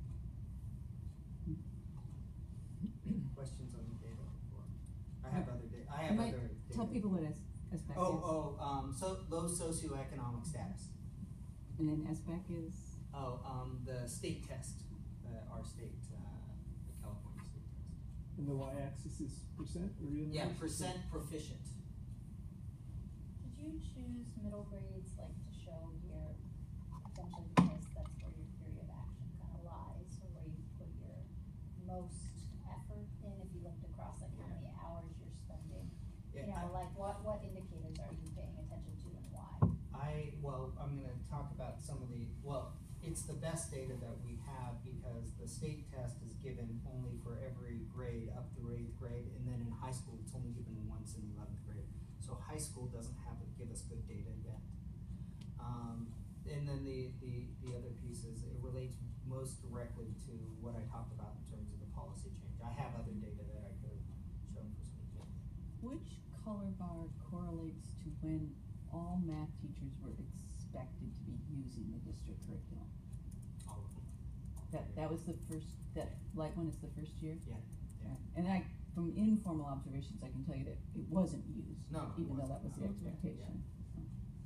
Questions on the data before? I have other data. I have You might other data. tell people what S- SBAC Oh, is. oh, um, so low socioeconomic status. And then SBAC is? Oh, um, the state test, uh, our state, uh, the California state test. And the y-axis is percent or real Yeah, numbers? percent proficient. Did you choose middle grades like to show your, essentially because that's where your theory of action kind of lies, or where you put your most effort in, if you looked across like how many hours you're spending? You Yeah, know, like what, what indicators are you paying attention to and why? I, well, I'm gonna talk about some of the, well, it's the best data that we have because the state test is given only for every grade up through eighth grade, and then in high school, it's only given once in eleventh grade. So high school doesn't have, give us good data yet. Um, and then the, the, the other piece is it relates most directly to what I talked about in terms of the policy change. I have other data that I could have shown for some example. Which color bar correlates to when all math teachers were expected to be using the district curriculum? All of them. That, that was the first, that light one is the first year? Yeah, yeah. And I, from informal observations, I can tell you that it wasn't used. No, it Even though wasn't. that was the No. expectation. Yeah.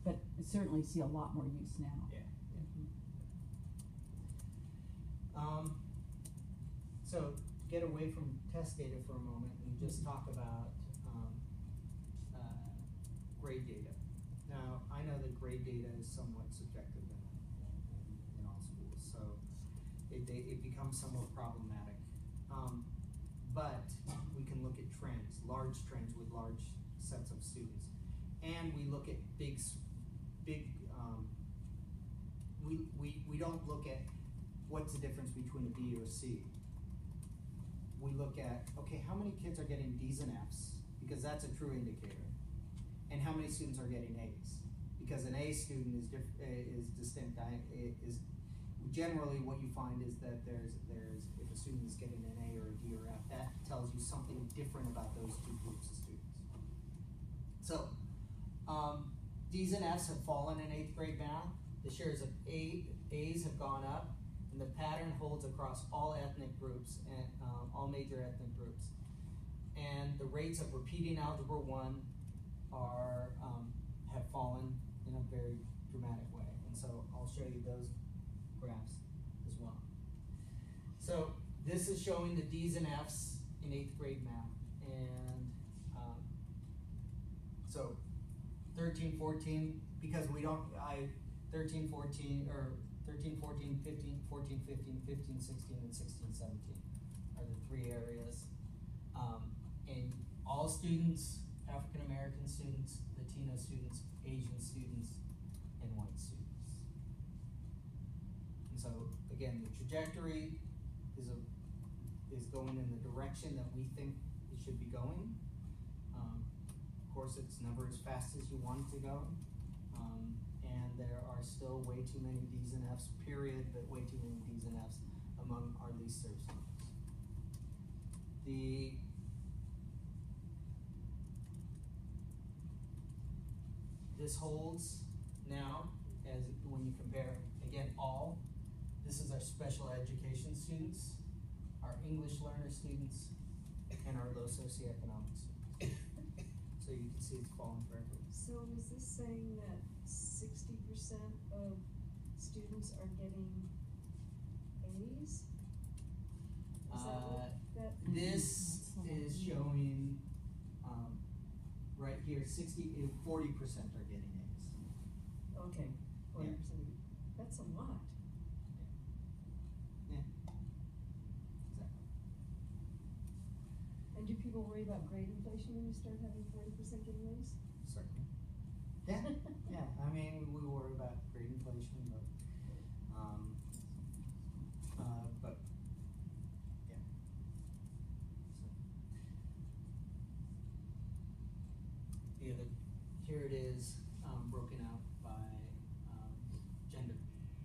but I certainly see a lot more use now. Yeah. Um, so get away from test data for a moment and just talk about um, uh, grade data. Now, I know that grade data is somewhat subjective in, in, in all schools, so it, they, it becomes somewhat problematic. Um, but we can look at trends, large trends with large sets of students. And we look at big, s- big, um, we, we, we don't look at what's the difference between a D or a C. We look at, okay, how many kids are getting D's and F's? Because that's a true indicator. And how many students are getting A's? Because an A student is diff, uh, is distinct, I, is generally what you find is that there's, there's, if a student is getting an A or a D or F, that tells you something different about those two groups of students. So, um, D's and F's have fallen in eighth grade math. The shares of A, A's have gone up, and the pattern holds across all ethnic groups and um, all major ethnic groups. And the rates of repeating Algebra one are um, have fallen in a very dramatic way. And so I'll show you those graphs as well. So this is showing the D's and F's in eighth grade math. And um, so thirteen, fourteen, because we don't, I, thirteen, fourteen, or thirteen, fourteen, fifteen, fourteen, fifteen, fifteen, sixteen, and sixteen, seventeen are the three areas. Um, and all students, African American students, Latino students, Asian students, and white students. And so, again, the trajectory is a is going in the direction that we think it should be going. Um, of course, it's never as fast as you want it to go. Um, and there are still way too many D's and F's, period, but way too many D's and F's among our least served students. The This holds now as when you compare, again, all. This is our special education students, our English learner students, and our low socioeconomic students. So you can see it's falling for everyone. So is this saying that sixty percent of students are getting A's? Is that Uh, what that? This is showing, um, right here, sixty, forty percent are getting A's. Okay, forty percent. That's a lot. Yeah, exactly. And do people worry about grade inflation when you start having forty percent getting A's? Certainly. Yeah, yeah, I mean, we worry about grade inflation, but, um, uh, but, yeah. So. The other, here it is, um, broken out by, um, gender.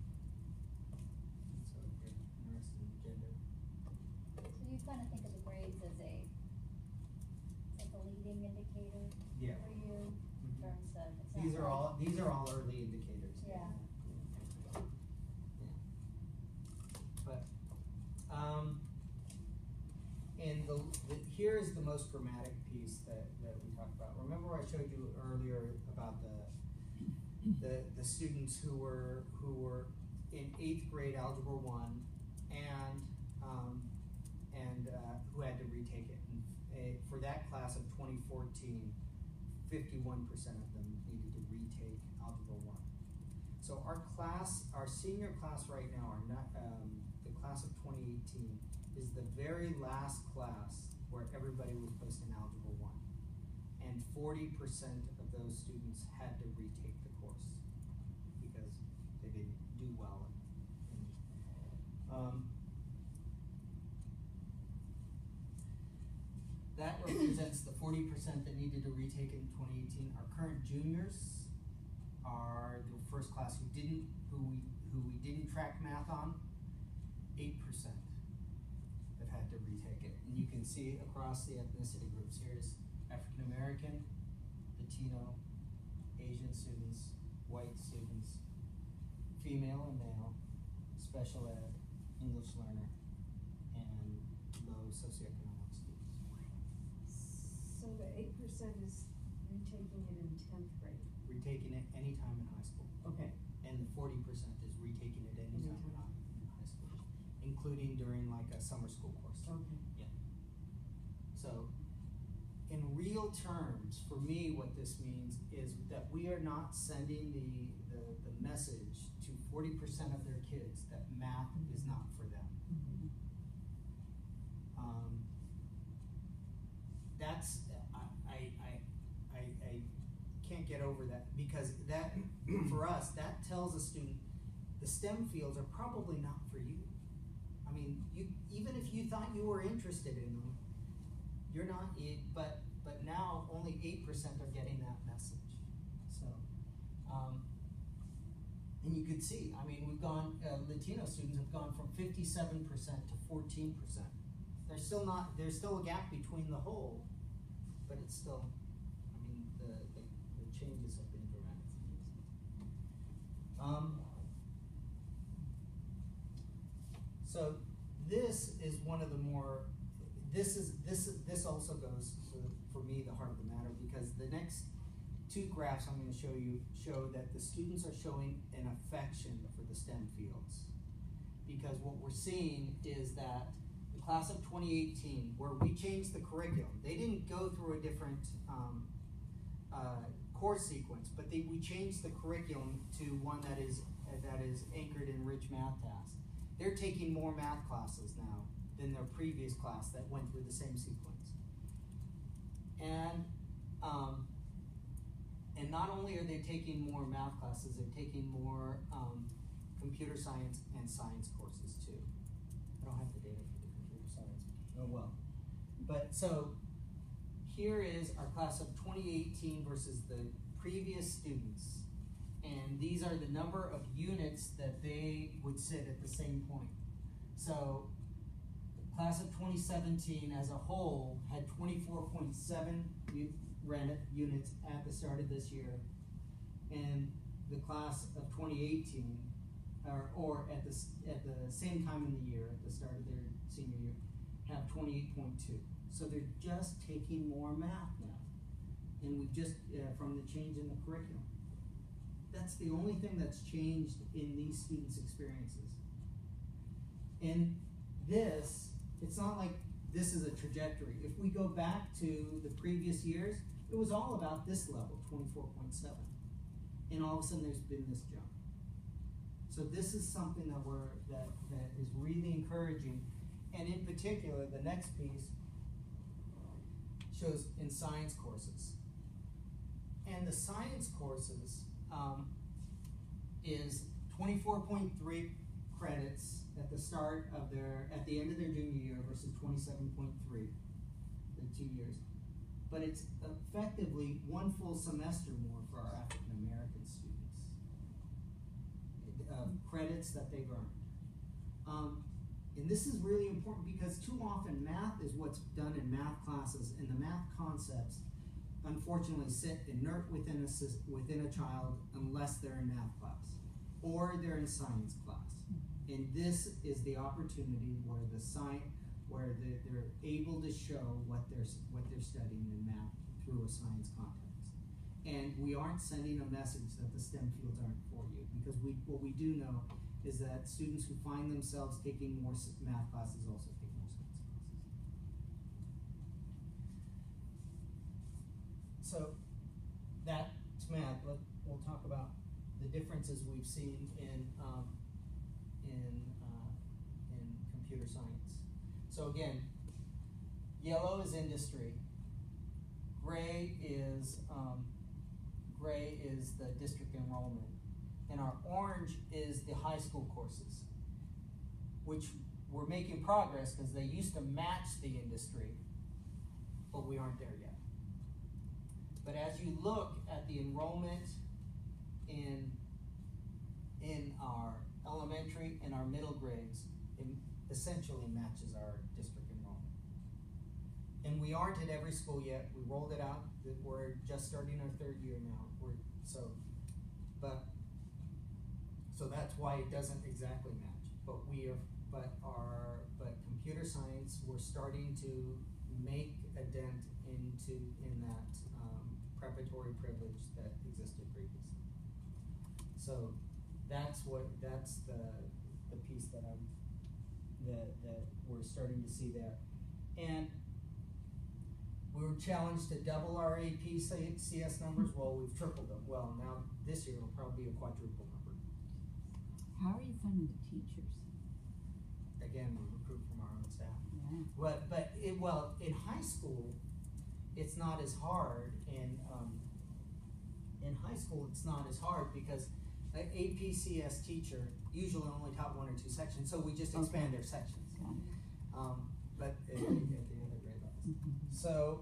And so if you're interested in gender. So you kind of think of the grades as a, it's like a leading indicator Yeah. for you in Mhm. terms of. it's not These are like- all, these are all early indicators. Yeah. Yeah. But, um, and the, the, here is the most dramatic piece that, that we talked about. Remember I showed you earlier about the, the, the students who were, who were in eighth grade Algebra one and, um, and, uh, who had to retake it. And, uh, for that class of twenty fourteen, fifty-one percent of them needed to retake Algebra one. So our class, our senior class right now, our not, um, the class of twenty eighteen, is the very last class where everybody was placed in Algebra one. And forty percent of those students had to retake the course because they didn't do well. In, um, That represents the forty percent that needed to retake it in twenty eighteen. Our current juniors are the first class who didn't, who we, who we didn't track math on. Eight percent have had to retake it, and you can see across the ethnicity groups. Here's African American, Latino, Asian students, white students, female and male, special ed, English learner, and low socioeconomic students. So the eight percent is retaking it in tenth grade. Retaking it anytime in high school. Okay. And the forty percent is retaking it anytime in high, in high school, including during like a summer school course. Okay. So, in real terms, for me, what this means is that we are not sending the, the, the message to forty percent of their kids that math is not for them. Um, that's, I, I, I, I, I can't get over that, because that, for us, that tells a student the STEM fields are probably not for you. I mean, you, even if you thought you were interested in them, you're not, it, but, but now only eight percent are getting that message. So, um, and you could see, I mean, we've gone, uh, Latino students have gone from fifty-seven percent to fourteen percent. There's still not, there's still a gap between the whole, but it's still, I mean, the, the, the changes have been dramatic. Um, so this is one of the more, this is, this, this also goes to, for me, the heart of the matter, because the next two graphs I'm going to show you show that the students are showing an affection for the STEM fields. Because what we're seeing is that the class of twenty eighteen, where we changed the curriculum, they didn't go through a different um, uh, course sequence, but they, we changed the curriculum to one that is uh, that is anchored in rich math tasks. They're taking more math classes now than their previous class that went through the same sequence. And um, and not only are they taking more math classes, they're taking more um, computer science and science courses too. I don't have the data for the computer science. Oh well. But so here is our class of twenty eighteen versus the previous students. And these are the number of units that they would sit at the same point. So the class of twenty seventeen as a whole had twenty-four point seven units at the start of this year. And the class of twenty eighteen, or, or at, the, at the same time in the year, at the start of their senior year, have twenty-eight point two. So they're just taking more math now. And we've just, uh, from the change in the curriculum. That's the only thing that's changed in these students' experiences. And this, it's not like this is a trajectory. If we go back to the previous years, it was all about this level, twenty-four point seven. And all of a sudden there's been this jump. So this is something that we're, that, that is really encouraging. And in particular, the next piece shows in science courses. And the science courses um, is twenty-four point three credits at the start of their, at the end of their junior year versus twenty-seven point three, the two years. But it's effectively one full semester more for our African American students, uh, credits that they've earned. Um, and this is really important because too often math is what's done in math classes, and the math concepts unfortunately sit inert within a, within a child unless they're in math class or they're in science class. And this is the opportunity where the science, where the, they're able to show what they're what they're studying in math through a science context. And we aren't sending a message that the STEM fields aren't for you, because we what we do know is that students who find themselves taking more math classes also take more science classes. So that's math. Let, we'll talk about the differences we've seen in um, in uh, in computer science. So again, yellow is industry. Gray is um, gray is the district enrollment, and our orange is the high school courses, which we're making progress because they used to match the industry, but we aren't there yet. But as you look at the enrollment in in our elementary and our middle grades, it essentially matches our district enrollment. And we aren't at every school yet. We rolled it out. We're just starting our third year now. We're so, but so that's why it doesn't exactly match. But we are, but our, but computer science, we're starting to make a dent into in that um, preparatory privilege that existed previously. So that's what, that's the, the piece that I'm, that, that we're starting to see there. And we were challenged to double our A P C S numbers. Well, we've tripled them. Well, now this year will probably be a quadruple number. How are you finding the teachers? Again, we recruit from our own staff. Yeah. But, but it, well, in high school, it's not as hard. In, um, in high school, it's not as hard because an A P C S teacher usually only taught one or two sections, so we just expand Okay. their sections. Got it. Um, but at, at the other grade levels. Mhm. So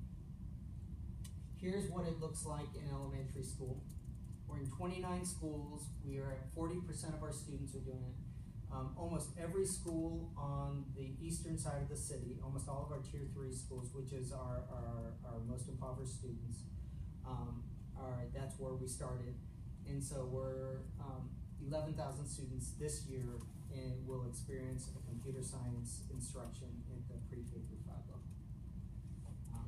here's what it looks like in elementary school. We're in twenty-nine schools. We are at forty percent of our students are doing it. Um, almost every school on the eastern side of the city, almost all of our tier three schools, which is our, our, our most impoverished students, um, are, that's where we started. And so we're um, eleven thousand students this year and will experience a computer science instruction at the pre-K through five level. Um,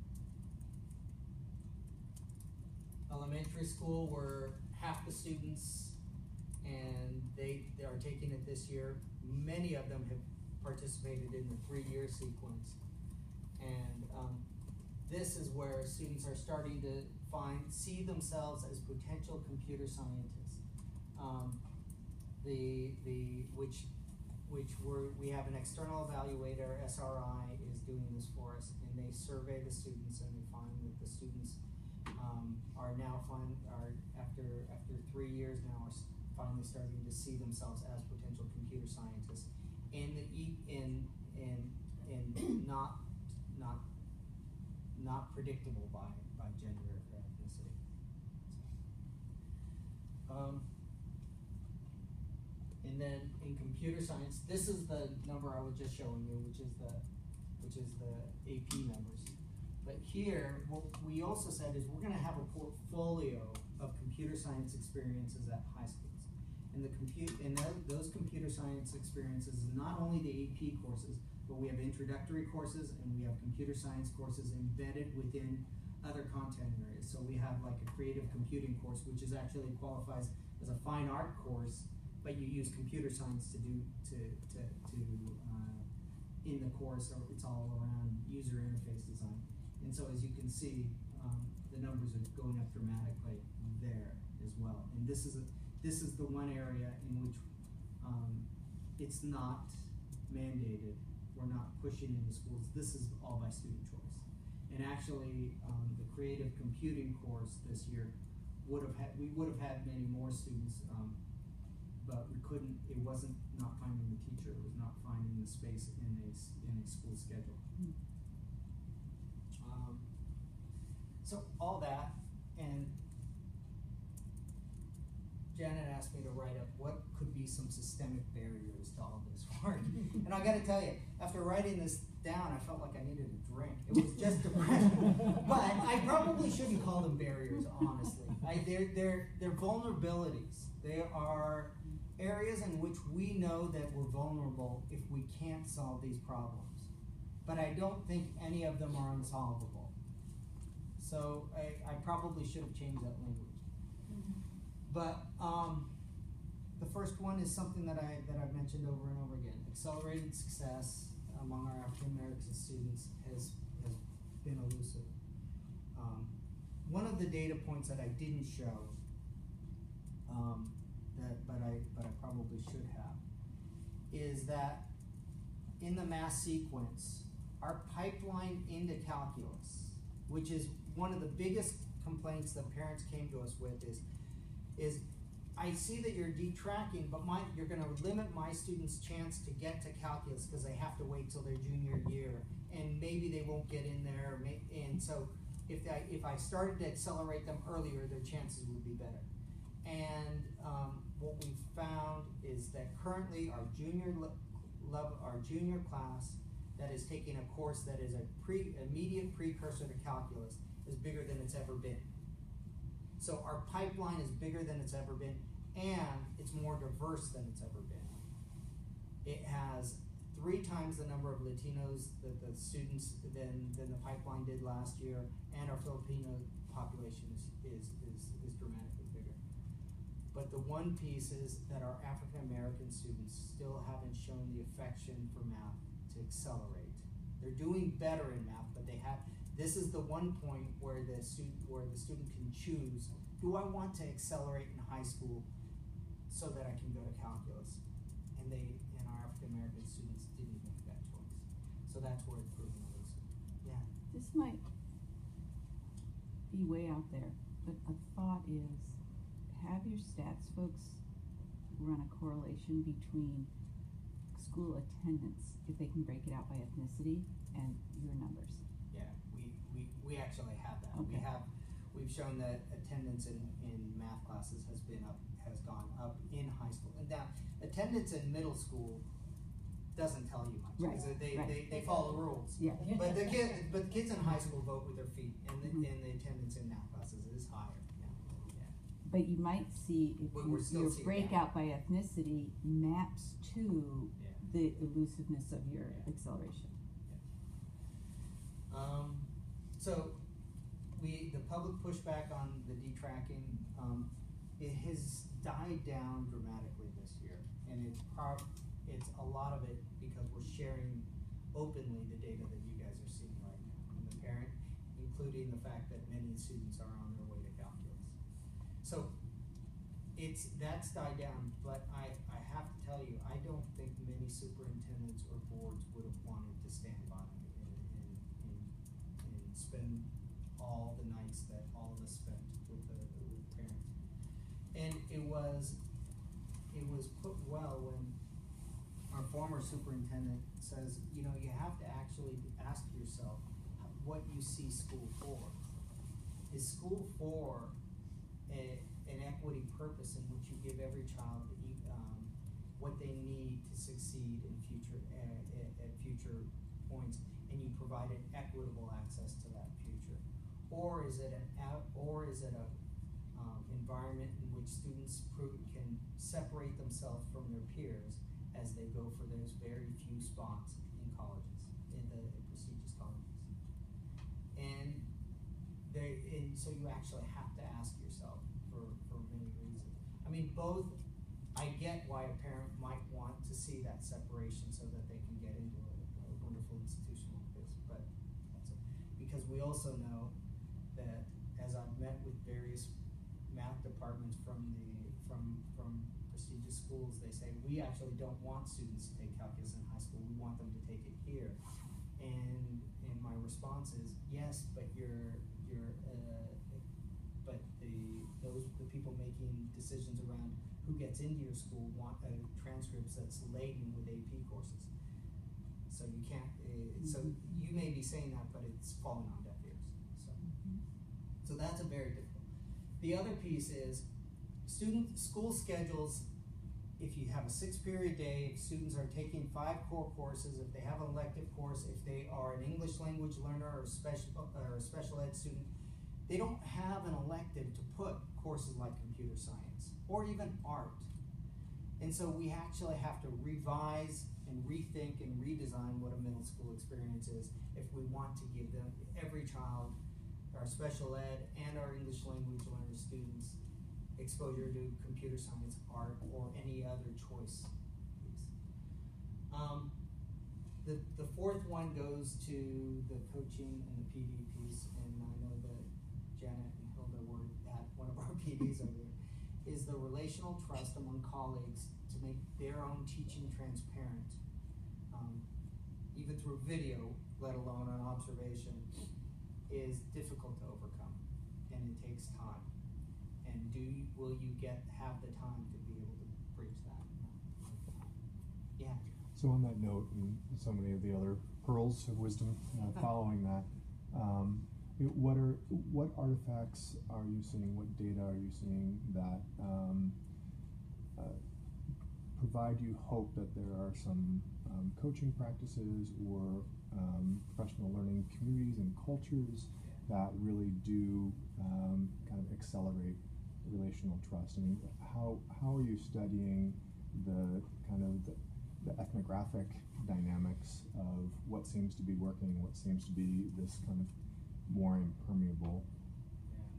elementary school, we're half the students, and they, they are taking it this year. Many of them have participated in the three-year sequence. And um, this is where students are starting to find, see themselves as potential computer scientists. Um, the, the, which, which we're, we have an external evaluator, S R I, is doing this for us, and they survey the students, and they find that the students um, are now find, are after, after three years now, are finally starting to see themselves as potential computer scientists in the in in in not not not predictable by by gender or ethnicity. Um, and then in computer science, this is the number I was just showing you, which is the which is the A P numbers. But here, what we also said is we're going to have a portfolio of computer science experiences at high schools. And the compute and that, those computer science experiences is not only the A P courses, but we have introductory courses and we have computer science courses embedded within other content areas. So we have like a creative computing course, which is actually qualifies as a fine art course, but you use computer science to do to to to uh, in the course, or it's all around user interface design. And so as you can see, um, the numbers are going up dramatically there as well. And this is a, this is the one area in which um, it's not mandated. We're not pushing into schools. This is all by student choice. And actually, um, the creative computing course this year would have had, we would have had many more students, um, but we couldn't, it wasn't not finding the teacher, it was not finding the space in a, in a school schedule. Mm. Um, so all that, and Janet asked me to write up what could be some systemic barriers to all this work. And I gotta tell you, after writing this down, I felt like I needed a drink. It was just depressing. But I probably shouldn't call them barriers, honestly. I, they're, they're, they're vulnerabilities. They are areas in which we know that we're vulnerable if we can't solve these problems. But I don't think any of them are unsolvable. So I, I probably should have changed that language. Mm-hmm. But um, the first one is something that I that I've mentioned over and over again. Accelerated success among our African American students has has been elusive. Um, one of the data points that I didn't show, um, that but I but I probably should have, is that in the math sequence, our pipeline into calculus, which is one of the biggest complaints that parents came to us with, is is I see that you're detracking, but my, you're going to limit my students' chance to get to calculus because they have to wait till their junior year, and maybe they won't get in there. May, and so, if I if I started to accelerate them earlier, their chances would be better. And um, what we found is that currently our junior level, our junior class that is taking a course that is a pre immediate precursor to calculus is bigger than it's ever been. So our pipeline is bigger than it's ever been, and it's more diverse than it's ever been. It has three times the number of Latinos that the students than, than the pipeline did last year, and our Filipino population is, is, is, is dramatically bigger. But the one piece is that our African American students still haven't shown the affection for math to accelerate. They're doing better in math, but they have, this is the one point where the student, where the student can choose, do I want to accelerate in high school so that I can go to calculus? And they, and our African American students didn't make that choice. So that's where it's proven elusive. Yeah. This might be way out there, but a thought is, have your stats folks run a correlation between school attendance, if they can break it out by ethnicity, and your numbers. Yeah, we, we, we actually have that. We Okay. have, we've shown that attendance in, in math classes has been up, has gone up in high school. And now, attendance in middle school doesn't tell you much, Right, because they, right. they, they follow rules. Yeah. But the kid, but the kids in high school vote with their feet, and the, Mhm. and the attendance in math classes is higher, yeah, yeah. But you might see if But you- we're still your seeing breakout by ethnicity maps to Yeah. the elusiveness of your Yeah. acceleration. Um, so, we, the public pushback on the detracking, um, it has died down dramatically this year. And it's prob, it's a lot of it because we're sharing openly the data that you guys are seeing right now. And the parent, including the fact that many students are on their way to calculus. So, it's, that's died down, but I, I have to tell you, I don't think many superintendents or boards would have wanted to stand by and, and, and, and spend all the nights that all of us spent with the, with parents. And it was, it was put well when our former superintendent says, you know, you have to actually ask yourself what you see school for. Is school for a, an equity purpose in which you give every child the, um, what they need to succeed in future uh, at, at future points, and you provide an equitable access to that future, or is it an out, or is it a um, environment in which students pro- can separate themselves from their peers as they go for those very few spots in colleges, in the in prestigious colleges, and they and so you actually have to ask yourself for, for many reasons. I mean, both, I get why a parent might want to see that separation so that they can get into a, a wonderful institution like this, but that's it. Because we also know that as I've met with various math departments from the, from, from prestigious schools, they say, we actually don't want students to take calculus in high school, we want them to take it here. And, and my response is, yes, but you're, you're, uh, but the, those, the people making decisions around who gets into your school want uh, transcripts that's laden with A P courses. So you can't, uh, so you may be saying that, but it's falling on deaf ears, so. So that's a very difficult. The other piece is, student, school schedules, if you have a six period day, if students are taking five core courses, if they have an elective course, if they are an English language learner or special, or a special ed student, they don't have an elective to put courses like computer science or even art. And so we actually have to revise and rethink and redesign what a middle school experience is if we want to give them, every child, our special ed and our English language learner students, exposure to computer science, art, or any other choice piece. Um, the, the fourth one goes to the coaching and the P D piece, and I know that Janet and Hilda were at one of our P Ds over there, is the relational trust among colleagues to make their own teaching transparent, um, even through video, let alone an observation, is difficult to overcome, and it takes time. And do you, will you get have the time to be able to bridge that? Yeah. So on that note, and so many of the other pearls of wisdom uh, following that, um, you know, what are what artifacts are you seeing? What data are you seeing that um, uh, provide you hope that there are some um, coaching practices or um, professional learning communities and cultures that really do um, kind of accelerate relational trust? I mean, how how are you studying the kind of the, the ethnographic dynamics of what seems to be working and what seems to be this kind of more impermeable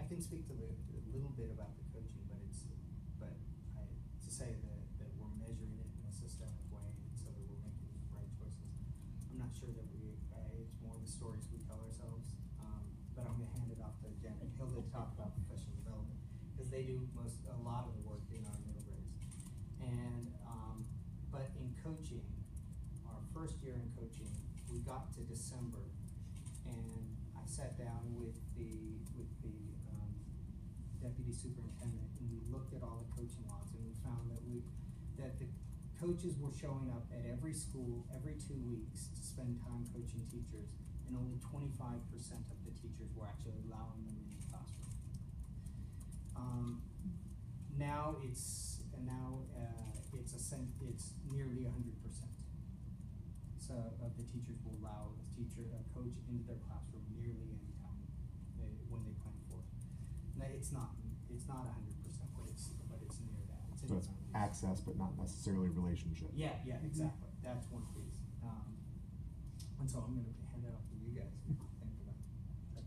can speak to the, a little bit about the coaching, but it's, but I, to say that, that we're measuring it in a systemic way so that we're making the right choices, I'm not sure that we, uh, it's more the stories we tell ourselves. Um, but I'm gonna hand it off to Jen and Hilda to talk about professional development, because they do most, a lot of the work in our middle grades. And, um, but in coaching, our first year in coaching, we got to December, and I sat down with the, with the, um, deputy superintendent, and we looked at all the coaching logs, and we found that we, that the coaches were showing up at every school every two weeks to spend time coaching teachers, and only twenty-five percent of the teachers were actually allowing them in the classroom. Um, now it's, and now, uh, it's a cent, it's nearly a hundred percent. So, of the teachers will allow a teacher, a coach into their classroom nearly any time they, when they plan for it. Now, it's not, it's not a hundred percent, but it's, but it's near that. It's in So its it's own. access, but not necessarily relationship. Yeah, yeah, exactly. That's one piece. Um, and so I'm gonna hand it off to you guys and think about that.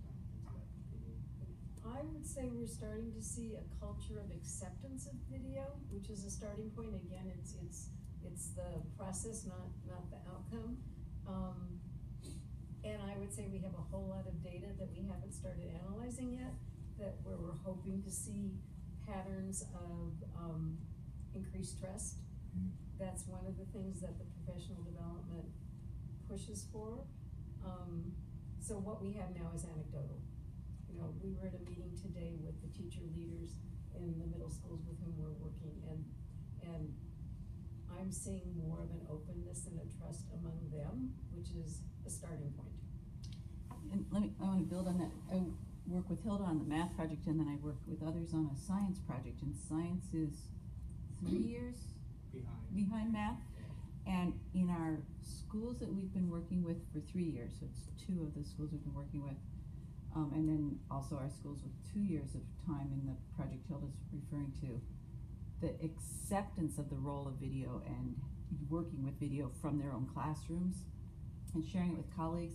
I would say we're starting to see a culture of acceptance of video, which is a starting point. Again, it's it's it's the process, not not the outcome. Um, and I would say we have a whole lot of data that we haven't started analyzing yet, that where we're hoping to see patterns of um, increased trust. Mm. That's one of the things that the professional development pushes for. Um, so what we have now is anecdotal. You know, we were at a meeting today with the teacher leaders in the middle schools with whom we're working, and and I'm seeing more of an openness and a trust among them, which is a starting point. And let me, I wanna build on that. I work with Hilda on the math project, and then I work with others on a science project, and science is three years Behind. behind math. And in our schools that we've been working with for three years, so it's two of the schools we've been working with, um, and then also our schools with two years of time in the project Hilda's referring to, the acceptance of the role of video and working with video from their own classrooms and sharing it with colleagues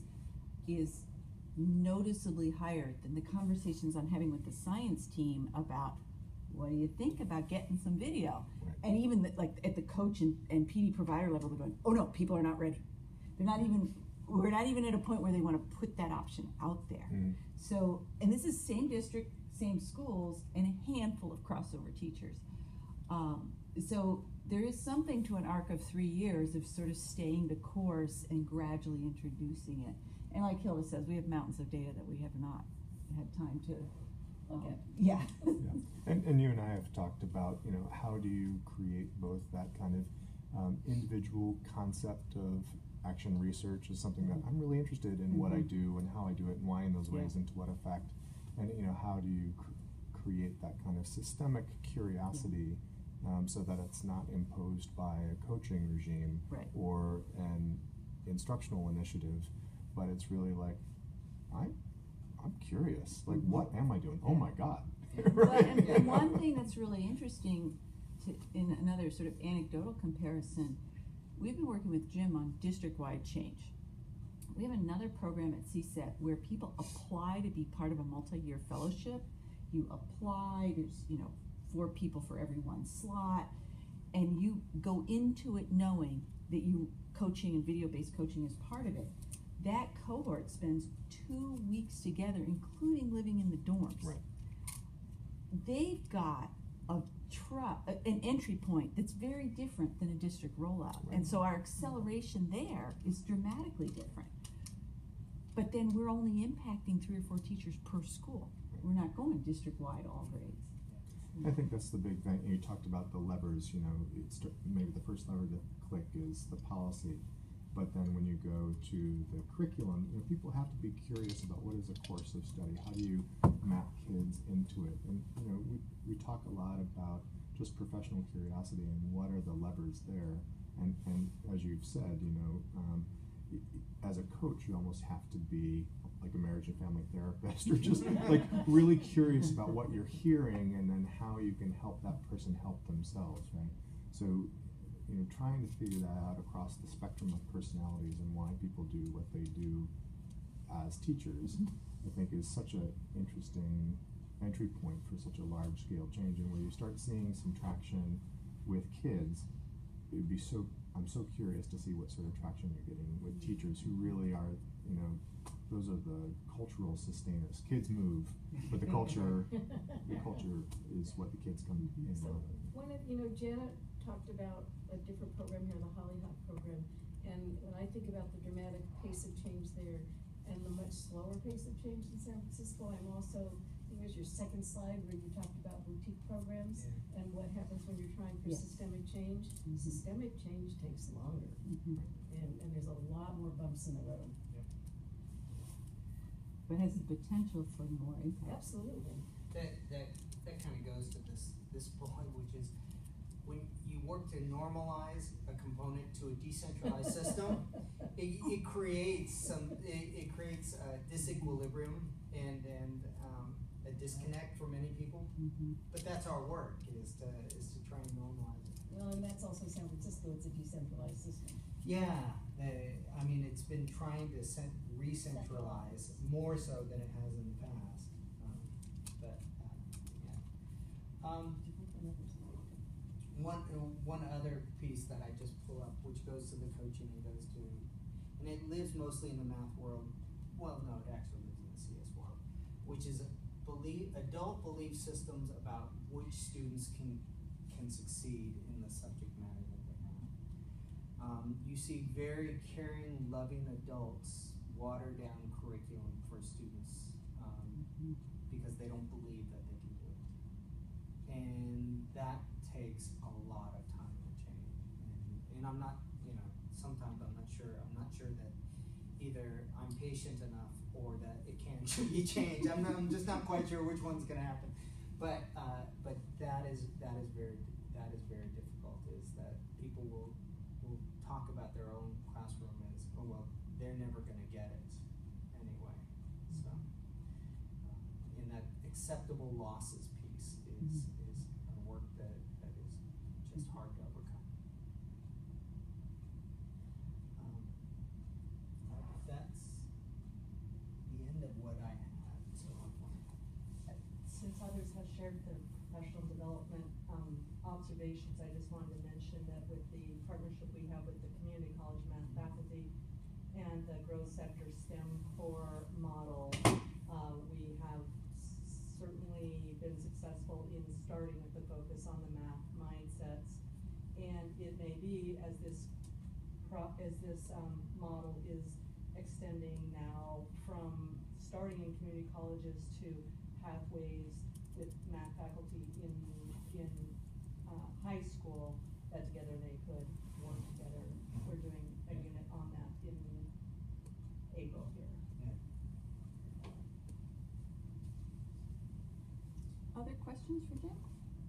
is noticeably higher than the conversations I'm having with the science team about, what do you think about getting some video? Right. And even the, like at the coach and, and P D provider level, they're going, oh no, people are not ready. They're not even, we're not even at a point where they want to put that option out there. Mm. So, and this is same district, same schools, and a handful of crossover teachers. Um, so there is something to an arc of three years of sort of staying the course and gradually introducing it. And like Hilda says, we have mountains of data that we have not had time to look Um, at. Yeah. Yeah. And, and you and I have talked about, you know, how do you create both that kind of um, individual concept of action research is something that I'm really interested in, what I Mhm. do and how I do it and why in those ways Yeah. and to what effect. And, you know, how do you cr- create that kind of systemic curiosity um, so that it's not imposed by a coaching regime Right. or an instructional initiative, but it's really like, I, I'm curious. Like, Mhm. what am I doing? Oh Yeah. my God. Well, Right? and, and one thing that's really interesting, to, in another sort of anecdotal comparison, we've been working with Jim on district-wide change. We have another program at C SET where people apply to be part of a multi-year fellowship. You apply, there's, you know, four people for every one slot, and you go into it knowing that you, coaching and video-based coaching is part of it. That cohort spends two weeks together, including living in the dorms. Right. They've got a tru- an entry point that's very different than a district rollout. Right. And so our acceleration there is dramatically different. But then we're only impacting three or four teachers per school. Right. We're not going district-wide all grades. I think that's the big thing. You talked about the levers, you know, it's maybe the first lever to click is the policy. But then when you go to the curriculum, you know, people have to be curious about what is a course of study. How do you map kids into it? And, you know, we, we talk a lot about just professional curiosity and what are the levers there. And, and as you've said, you know, um, as a coach, you almost have to be like a marriage and family therapist, or just like really curious about what you're hearing and then how you can help that person help themselves, right? So, you know, trying to figure that out across the spectrum of personalities and why people do what they do as teachers, I think is such an interesting entry point for such a large scale change, and where you start seeing some traction with kids, it would be so, I'm so curious to see what sort of traction you're getting with teachers who really are, you know, those are the cultural sustainers. Kids move, but the culture, the culture is what the kids come in So, on. one of, you know, Janet talked about a different program here, the Hollyhock program, and when I think about the dramatic pace of change there and the much slower pace of change in San Francisco, I'm also, I think it was your second slide where you talked about boutique programs Yeah. and what happens when you're trying for Yes. systemic change. Mhm. Systemic change takes longer, Mhm. and, and there's a lot more bumps in the road. But has the potential for more impact. Absolutely. That, that, that kind of goes to this, this point, which is when you work to normalize a component to a decentralized system, it, it creates some, it, it creates a disequilibrium and, and, um, a disconnect for many people. Mhm. But that's our work, is to, is to try and normalize it. Well, and that's also San Francisco, it's a decentralized system. Yeah, the, I mean, it's been trying to cent- re-centralize more so than it has in the past. Um, but, uh, yeah. Um, one, uh, one other piece that I just pull up, which goes to the coaching and goes to, and it lives mostly in the math world. Well, no, it actually lives in the C S world, which is belief, adult belief systems about which students can can succeed in the subject matter that they have. Um, you see very caring, loving adults water down curriculum for students um, Mhm. because they don't believe that they can do it. And that takes a lot of time to change. And, and I'm not, you know, sometimes I'm not sure, I'm not sure that either I'm patient enough or that it can be changed. I'm, not, I'm just not quite sure which one's gonna happen. But, uh, but that is, that is very, that is very difficult, is that people will, will talk about their own classroom as, oh, well, they're never gonna get it anyway. So, um, in that acceptable losses piece is, Mhm. is a work that, that is just hard to overcome. Um, that's the end of what I had, so. Since others have shared their professional development um, observations, I just wanted to mention that with the partnership we have with the community college math faculty and the growth sector STEM core model, uh, we have s- certainly been successful in starting with the focus on the math mindsets. And it may be as this pro- as this um, model is extending now from starting in community colleges to pathways with math faculty in in uh, high school, that together they could work together. We're doing a unit on that in April here. Other questions for Jim?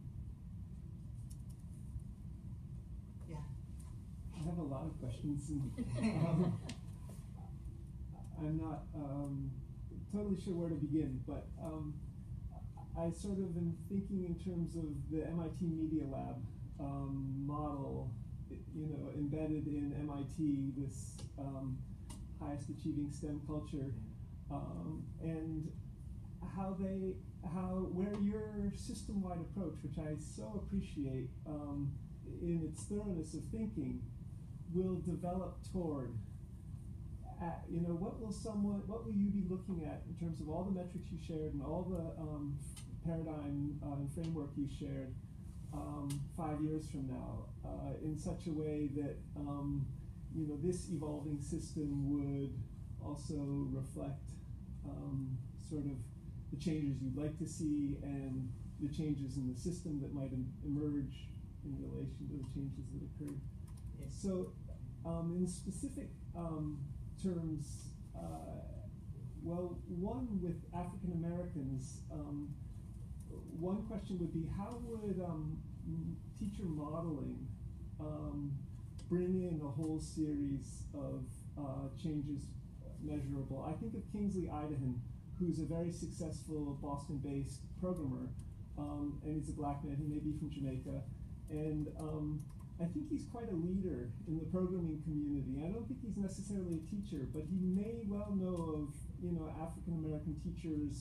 Yeah. I have a lot of questions, and um, I'm not um, totally sure where to begin, but um, I sort of am thinking in terms of the M I T Media Lab um, model, you know, embedded in M I T, this um, highest achieving STEM culture, um, and how they, how, where your system-wide approach, which I so appreciate um, in its thoroughness of thinking, will develop toward, uh, you know, what will someone, what will you be looking at in terms of all the metrics you shared and all the um, paradigm uh, and framework you shared um, five years from now, uh, in such a way that, um, you know, this evolving system would also reflect um, sort of the changes you'd like to see and the changes in the system that might em- emerge in relation to the changes that occurred. Yes. So, um, in specific um, terms, uh, well, one with African Americans, um, one question would be, how would um, m- teacher modeling um, bring in a whole series of uh, changes measurable? I think of Kingsley Idahan, who's a very successful Boston-based programmer, um, and he's a black man. He may be from Jamaica, and um, I think he's quite a leader in the programming community. I don't think he's necessarily a teacher, but he may well know of, you know, African American teachers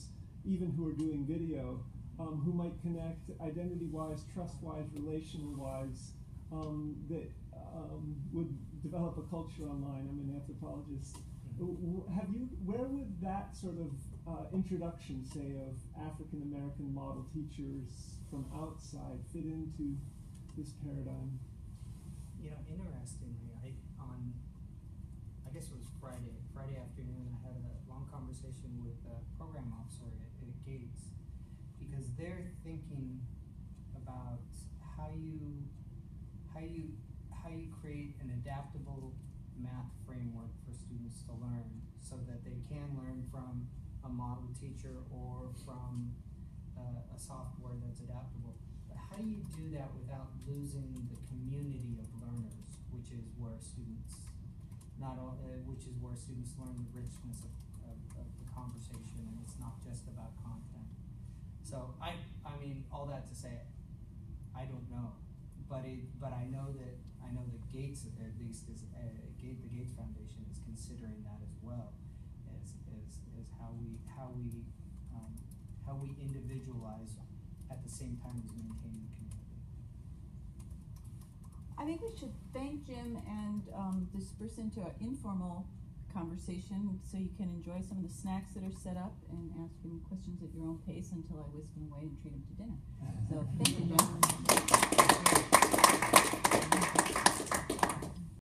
even who are doing video, um, who might connect identity-wise, trust-wise, relational-wise, um, that um, would develop a culture online. I'm an anthropologist. W- Have you, where would that sort of uh, introduction, say, of African American model teachers from outside fit into this paradigm? You know, interestingly, I on I guess it was Friday, Friday afternoon, I had a long conversation with a program officer at, at Gates, because they're thinking about how you how you how you create an adaptable math framework for students to learn, so that they can learn from a model teacher or from uh, a software that's adaptable. But how do you do that without losing the community of learners, which is where students not all, uh, which is where students learn the richness of, of, of the conversation, and it's not just about content. So I I mean all that to say, I don't know, but it but I know that I know that Gates at least is uh, Gate the Gates Foundation is considering that as well, as as, as how we how we um, how we individualize at the same time as maintaining the community. I think we should thank Jim and um, disperse into an informal conversation so you can enjoy some of the snacks that are set up and ask him questions at your own pace until I whisk him away and treat him to dinner. So thank you, Jim.